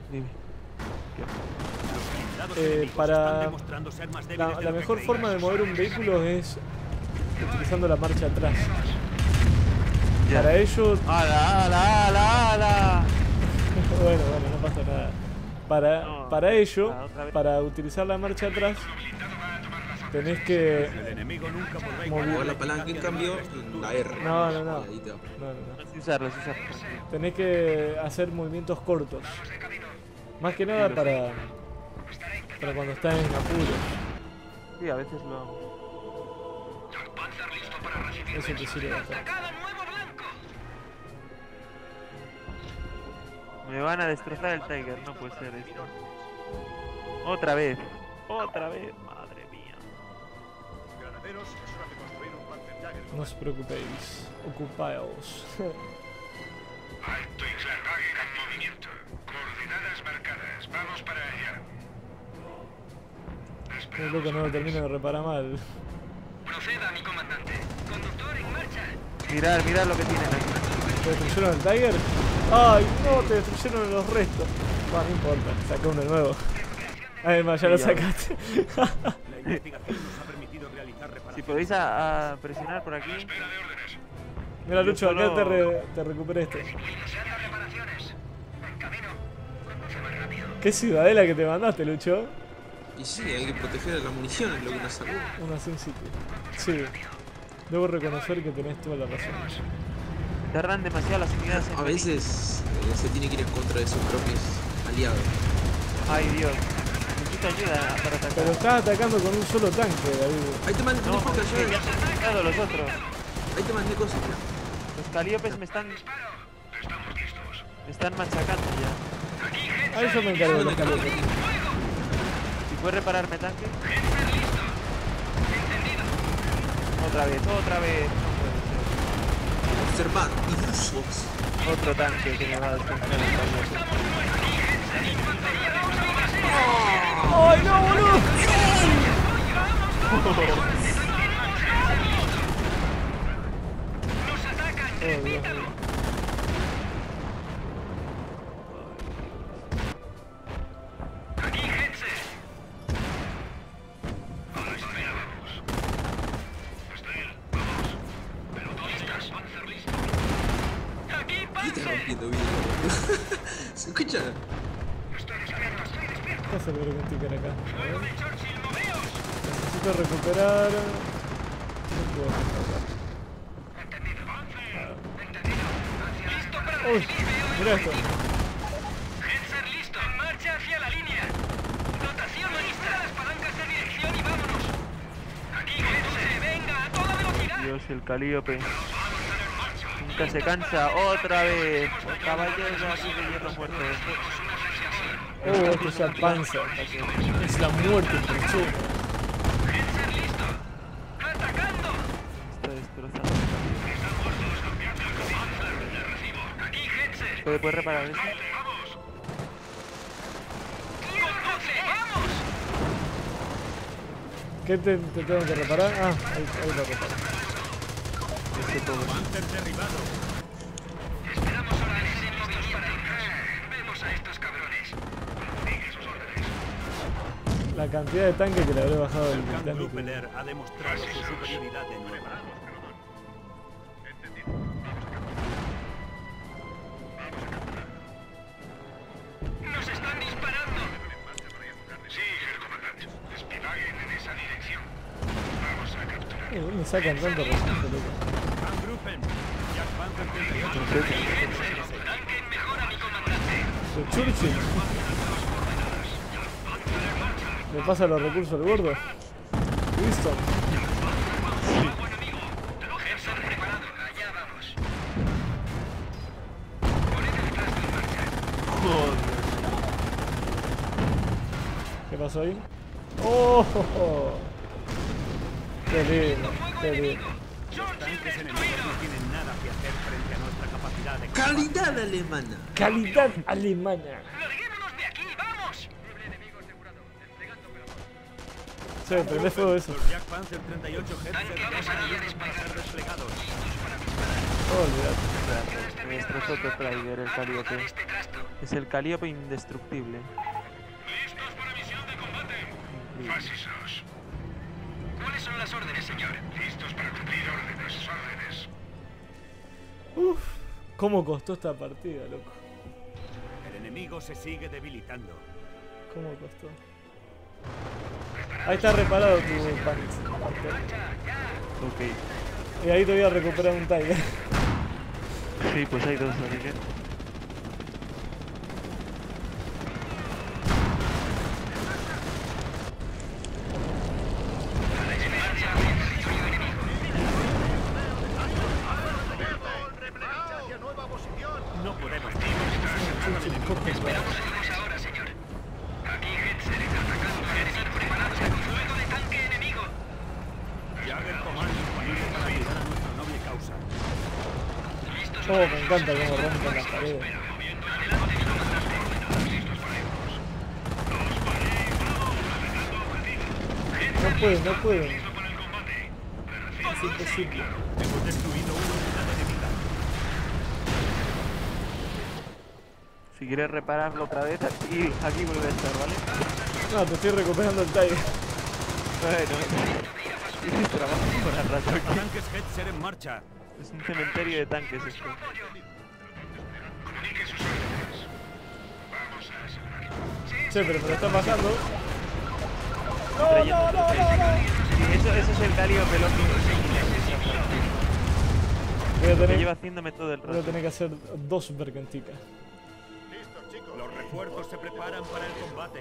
[SPEAKER 6] Los enemigos
[SPEAKER 1] para-
[SPEAKER 6] están demostrando ser más débiles
[SPEAKER 1] La
[SPEAKER 6] de lo que
[SPEAKER 1] mejor forma de
[SPEAKER 6] creías.
[SPEAKER 1] mover un vehículo es utilizando la marcha atrás.
[SPEAKER 3] Ya.
[SPEAKER 1] Para ello...
[SPEAKER 3] ¡Ala!
[SPEAKER 1] Bueno, no pasa nada.
[SPEAKER 3] No,
[SPEAKER 1] Para ello,
[SPEAKER 3] otra vez.
[SPEAKER 1] para utilizar la marcha atrás, tenés que...
[SPEAKER 6] El enemigo nunca podrá
[SPEAKER 1] Mover
[SPEAKER 6] igualar
[SPEAKER 2] la palanca en
[SPEAKER 6] eficacia de
[SPEAKER 2] cambio,
[SPEAKER 6] nuestra estructura.
[SPEAKER 2] la R.
[SPEAKER 1] No.
[SPEAKER 2] Ahí te va.
[SPEAKER 1] No.
[SPEAKER 3] Sin usarlo, sin usarlo.
[SPEAKER 1] Tenés que hacer movimientos cortos. Más que nada para cuando estás en apuros.
[SPEAKER 3] Sí, a veces lo hago.
[SPEAKER 5] Panzer listo para recibir
[SPEAKER 1] Eso te sirve bastante.
[SPEAKER 5] ¡Atacada nuevo blanco!
[SPEAKER 3] Me van a destrozar el Tiger, no puede ser esto. Otra vez, madre mía.
[SPEAKER 4] Granaderos, es hora de construir un Panzerjäger.
[SPEAKER 1] No os preocupéis. Ocupaos.
[SPEAKER 5] Alto y claro. Tiger en movimiento. Coordenadas marcadas. Vamos para allá.
[SPEAKER 1] El loco no lo termino de reparar mal.
[SPEAKER 5] Proceda, mi comandante. Conductor en marcha.
[SPEAKER 3] Mirad lo que tienen aquí.
[SPEAKER 1] ¿Te destruyeron el Tiger? ¡Ay, no! Te destruyeron los restos. Bueno, no importa, saca uno nuevo. Además, ya lo sacaste.
[SPEAKER 6] La investigación nos ha permitido realizar reparaciones.
[SPEAKER 3] Si podéis a presionar por aquí.
[SPEAKER 1] Mira,
[SPEAKER 3] Yo
[SPEAKER 1] Lucho, acá
[SPEAKER 3] solo-
[SPEAKER 1] te recuperé este.
[SPEAKER 5] Iniciando reparaciones. En camino. Conduce más rápido.
[SPEAKER 1] ¿Qué ciudadela que te mandaste, Lucho?
[SPEAKER 2] Y sí, hay que proteger la munición, es lo que nos sacó.
[SPEAKER 1] Una Sin City. Sí. Debo reconocer que tenés toda la razón.
[SPEAKER 3] Tardan demasiado las unidades en
[SPEAKER 2] A veces se tiene que ir en contra de sus propios aliados.
[SPEAKER 3] Ay, Dios. Necesito ayuda para atacar.
[SPEAKER 1] Pero estás atacando con un solo tanque, David.
[SPEAKER 2] Ahí te mandé,
[SPEAKER 3] No,
[SPEAKER 2] no importa,
[SPEAKER 3] porque ya
[SPEAKER 2] yo.
[SPEAKER 3] se han quitado los otros.
[SPEAKER 2] Ahí te mandé cosas.
[SPEAKER 3] Los calíopes me están machacando ya.
[SPEAKER 1] Ahí yo me encargo de los calores.
[SPEAKER 3] Si puedes repararme tanque. Otra vez. No puede
[SPEAKER 2] Observad, intrusos.
[SPEAKER 3] ser. Otro tanque que me va a descongelar el calíope.
[SPEAKER 1] ¡Ay, no, boludo! Oh, Dios mío.
[SPEAKER 5] Aquí, Hetze. Aquí,
[SPEAKER 2] ¿Qué está
[SPEAKER 5] Panzer.
[SPEAKER 2] rompiendo vidrio? ¿Se escucha?
[SPEAKER 1] ¿Qué hace el verbo con ticker acá? A ver.
[SPEAKER 5] Churchill, moveos.
[SPEAKER 1] Necesito recuperar. No puedo recuperar.
[SPEAKER 5] Listo para
[SPEAKER 1] Uy,
[SPEAKER 5] recibir.
[SPEAKER 1] mira esto.
[SPEAKER 5] Hetzer listo. En marcha hacia la línea. Dotación lista. Las palancas de dirección y vámonos. Aquí, Hetzer. Venga, a toda velocidad.
[SPEAKER 3] Dios, el calíope. Nunca se cansa. Otra vez. Caballeros aquí de hierro muerto.
[SPEAKER 1] Oh, esto es el Panzer. Es la muerte en persona.
[SPEAKER 5] Hetzer listo. Atacando.
[SPEAKER 3] Está destrozando.
[SPEAKER 5] Aquí, Hetzer.
[SPEAKER 3] ¿Puedes reparar eso?
[SPEAKER 5] Conduce. Vamos.
[SPEAKER 1] ¿Qué te tengo que reparar? Ah, ahí lo reparo.
[SPEAKER 6] Panzer derribado.
[SPEAKER 5] Esperamos órdenes en movimiento. Vemos a estos cabrones. Sigue sus órdenes.
[SPEAKER 1] La cantidad de tanques que le habré bajado al
[SPEAKER 6] El Khan
[SPEAKER 1] británico.
[SPEAKER 6] Lupeler ha demostrado su superioridad de nuevo.
[SPEAKER 5] Nos están disparando.
[SPEAKER 4] Sí, el comandante. Despeguen en esa dirección. Vamos a capturar.
[SPEAKER 1] ¿Dónde sacan tanto recinto, loco?
[SPEAKER 6] Van Gruppen. Jack Panzer 38.
[SPEAKER 5] Tanque en mejora, mi comandante.
[SPEAKER 1] De Churchill. ¿Le pasa los recursos al gordo? Winston.
[SPEAKER 5] Hetzer preparado. Allá vamos. Poned el tráfico en marcha.
[SPEAKER 1] ¿Qué pasó ahí? ¡Oh! ¡Qué lindo! ¡Qué lindo!
[SPEAKER 6] Los tanques enemigos no tienen nada que hacer frente a nuestra capacidad de combate.
[SPEAKER 2] Calidad alemana.
[SPEAKER 1] ¡Calidad alemana!
[SPEAKER 5] ¡Larguémonos de aquí! ¡Vamos!
[SPEAKER 1] Sí, prende fuego eso.
[SPEAKER 6] Los Jack Panzer 38 Hetzer ya están listos para ser desplegados.
[SPEAKER 1] Oh, olvidate.
[SPEAKER 3] Me destrozó Tetraider, el calíope.
[SPEAKER 5] Este trasto.
[SPEAKER 3] Es el calíope indestructible.
[SPEAKER 4] ¿Listos para misión de combate? Fasisos.
[SPEAKER 5] ¿Cuáles son las órdenes, señor?
[SPEAKER 4] Listos para cumplir órdenes.
[SPEAKER 1] Uf, ¿cómo costó esta partida, loco?
[SPEAKER 6] El enemigo se sigue debilitando.
[SPEAKER 1] ¿Cómo costó? Ahí está reparado tu Panzer.
[SPEAKER 3] Ok.
[SPEAKER 1] Y ahí te voy a recuperar un Tiger.
[SPEAKER 3] Sí, pues hay dos, así que...
[SPEAKER 6] No podemos.
[SPEAKER 5] Vamos ahora, señor. Aquí Hetzer atacando. Hetzer preparados con fuego de tanque enemigo.
[SPEAKER 6] Jagger Command disponible para ayudar a nuestra noble causa.
[SPEAKER 5] Listos
[SPEAKER 1] Oh, me encanta cómo rompen las paredes. pueden, no pueden. Es imposible.
[SPEAKER 6] Hemos destruido una unidad enemiga.
[SPEAKER 3] Si quieres repararlo otra vez, aquí vuelve a estar, ¿vale?
[SPEAKER 1] No, te estoy recuperando el Tiger.
[SPEAKER 3] Bueno, tienes trabajo para rato aquí.
[SPEAKER 6] Tanques Hetzer en marcha.
[SPEAKER 3] Es un cementerio de tanques esto.
[SPEAKER 1] Che, pero me lo están bajando.
[SPEAKER 3] Trayendo otro Tiger. Sí, eso es el Calíope, lo que lleva haciéndome todo el
[SPEAKER 1] Voy a
[SPEAKER 3] rato.
[SPEAKER 1] tener que hacer 2 berganticas.
[SPEAKER 4] Listos, chicos.
[SPEAKER 6] Los refuerzos se preparan para el combate.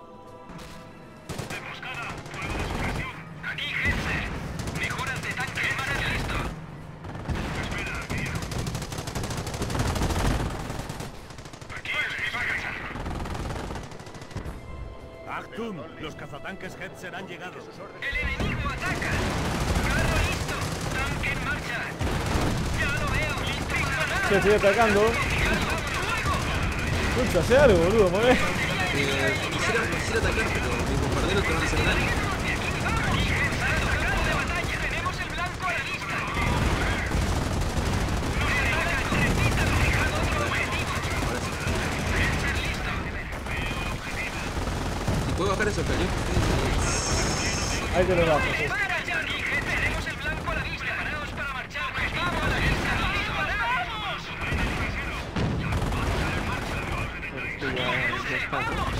[SPEAKER 5] Aquí, Hetzer. Mejoras de tanque humanas listo. Espera, tío. Aquí
[SPEAKER 6] Achtung, los cazatanques Hetzer han llegado.
[SPEAKER 5] el enemigo ataca. Carro listo. Tanque en marcha. Ya lo veo. Listo para matar.
[SPEAKER 1] Che, estoy atacando. Lucha, hace algo, boludo, mueve.
[SPEAKER 2] Quisiera atacar, pero mis bombarderos te van a hacer daño.
[SPEAKER 5] Tenemos el blanco a la vista.
[SPEAKER 2] Si puedo bajar esos cañones.
[SPEAKER 1] Ahí te lo bajo, sí.
[SPEAKER 5] Para, Jackie. Tenemos el blanco a la vista. Preparados para marchar. Vamos a la vista. ¡Disparamos!
[SPEAKER 3] Esto ya está.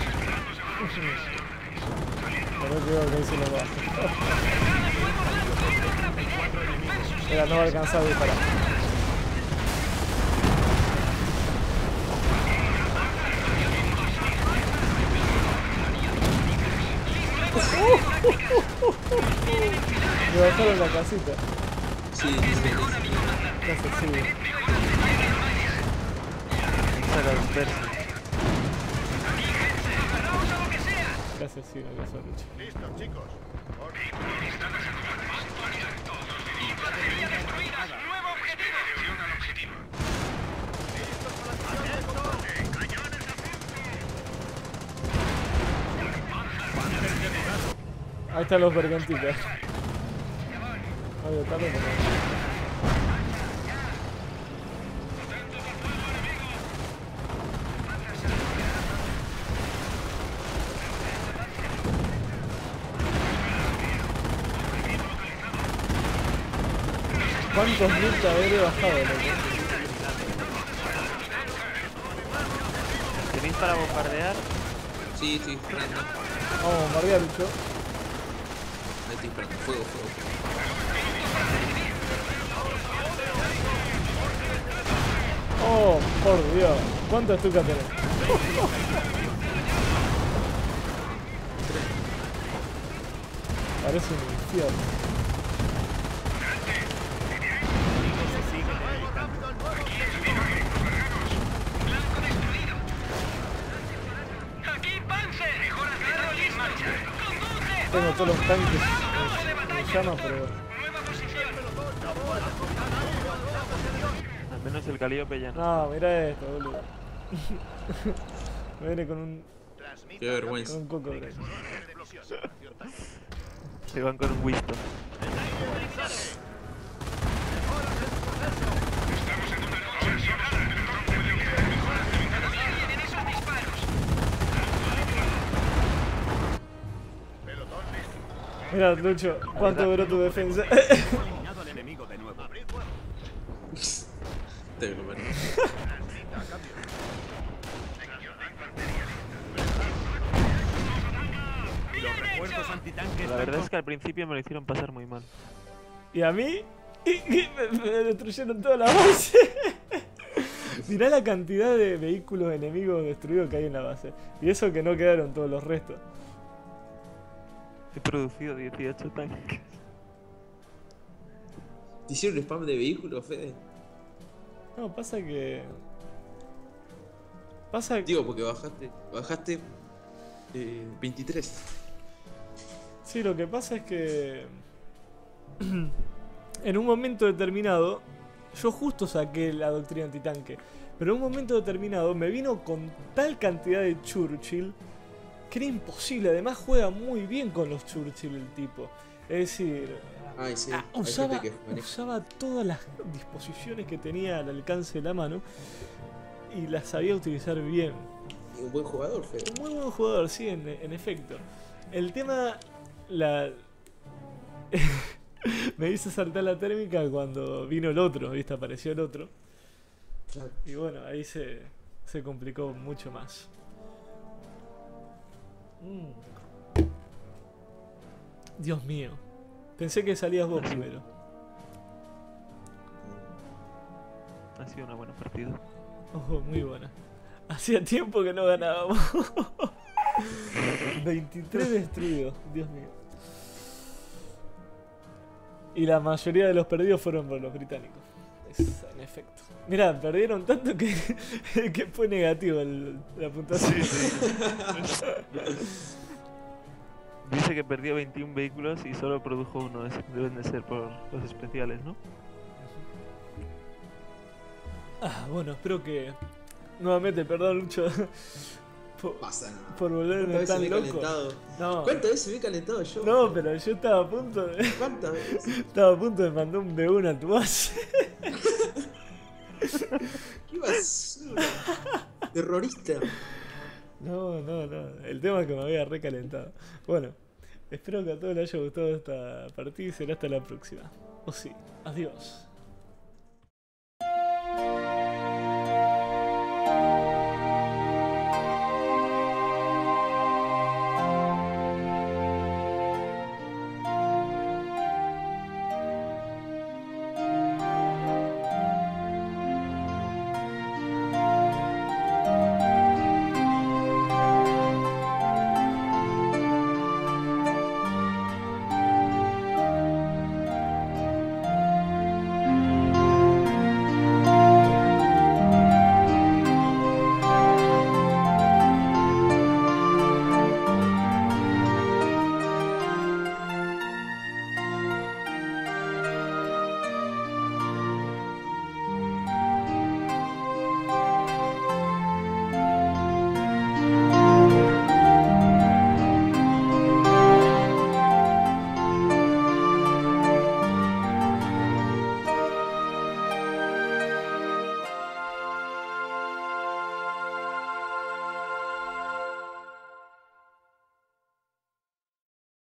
[SPEAKER 1] Pero creo que ahí se lo bajo. Mira, no va a alcanzar a disparar. Me bajaron la casita.
[SPEAKER 2] Sí,
[SPEAKER 1] Casi sí.
[SPEAKER 3] Para los versos.
[SPEAKER 1] Casi sí, me pasó lucha.
[SPEAKER 4] Listos, chicos.
[SPEAKER 5] Nuevo objetivo.
[SPEAKER 1] Ahí están los bergantitas. Oye, está loco. ¿Cuántos mil habré bajado, loco?
[SPEAKER 3] ¿Tenéis para bombardear?
[SPEAKER 2] sí, estoy disparando.
[SPEAKER 1] Vamos a bombardear, Lucho.
[SPEAKER 2] Ahí estoy disparando. Fuego, fuego.
[SPEAKER 1] Oh, por Dios. ¿Cuántas tucas tenés? Parece un infierno.
[SPEAKER 5] Aquí, Panzer. Mejoras de carro en marcha. Conduce.
[SPEAKER 1] Tengo todos los tanques en llamas, pero...
[SPEAKER 5] Nueva posición.
[SPEAKER 3] Al menos el Calíope ya no.
[SPEAKER 1] No, mira esto, boludo. Me viene con un
[SPEAKER 2] Qué vergüenza.
[SPEAKER 1] coco, bro.
[SPEAKER 3] Se van con un Winston.
[SPEAKER 1] Mira, Lucho, ¿cuánto duró tu defensa?
[SPEAKER 6] Eliminado al enemigo de nuevo.
[SPEAKER 2] Te lo meto.
[SPEAKER 6] Los refuerzos antitanques
[SPEAKER 3] La verdad es que al principio me lo hicieron pasar muy mal.
[SPEAKER 1] ¿Y a mí? Me destruyeron toda la base. Mirá la cantidad de vehículos enemigos destruidos que hay en la base. Y eso que no quedaron todos los restos.
[SPEAKER 3] He producido 18 tanques.
[SPEAKER 2] ¿Te hicieron spam de vehículos, Fede?
[SPEAKER 1] No, pasa que... Pasa que...
[SPEAKER 2] Digo, porque bajaste 23.
[SPEAKER 1] Sí, lo que pasa es que... En un momento determinado... Yo justo saqué la doctrina antitanque. Pero en un momento determinado me vino con tal cantidad de Churchill... que era imposible. Además juega muy bien con los Churchill el tipo. Es decir,
[SPEAKER 2] Ay, sí. Hay
[SPEAKER 1] usaba,
[SPEAKER 2] gente que maneja.
[SPEAKER 1] usaba todas las disposiciones que tenía al alcance de la mano y las sabía utilizar bien.
[SPEAKER 2] Y un buen jugador, Fede.
[SPEAKER 1] Un muy buen jugador, sí, en efecto. El tema... Me hizo saltar la térmica cuando vino el otro, ¿viste? Apareció el otro.
[SPEAKER 2] Claro.
[SPEAKER 1] Y bueno, ahí se complicó mucho más. Dios mío. Pensé que salías vos primero.
[SPEAKER 3] Ha sido una buena partida.
[SPEAKER 1] Oh, muy buena. Hacía tiempo que no ganábamos. 23 destruidos, Dios mío. Y la mayoría de los perdidos fueron por los británicos. En efecto. Mirá, perdieron tanto que fue negativo la puntuación.
[SPEAKER 3] Dice que perdió 21 vehículos y solo produjo uno. Deben de ser por los especiales, ¿no?
[SPEAKER 1] Bueno, espero que... Nuevamente, perdón, Lucho.
[SPEAKER 2] Pasa nada.
[SPEAKER 1] Por volverme
[SPEAKER 2] ¿Cuántas
[SPEAKER 1] tan
[SPEAKER 2] veces me he
[SPEAKER 1] loco.
[SPEAKER 2] calentado?
[SPEAKER 1] No,
[SPEAKER 2] ¿Cuántas veces me he calentado yo?
[SPEAKER 1] no, pero yo estaba a punto de...
[SPEAKER 2] ¿Cuántas veces?
[SPEAKER 1] Estaba a punto de mandar un B1 a tu base.
[SPEAKER 2] ¡Qué basura! Terrorista.
[SPEAKER 1] No. El tema es que me había recalentado. Bueno, espero que a todos les haya gustado esta partida y será hasta la próxima. O sí, adiós.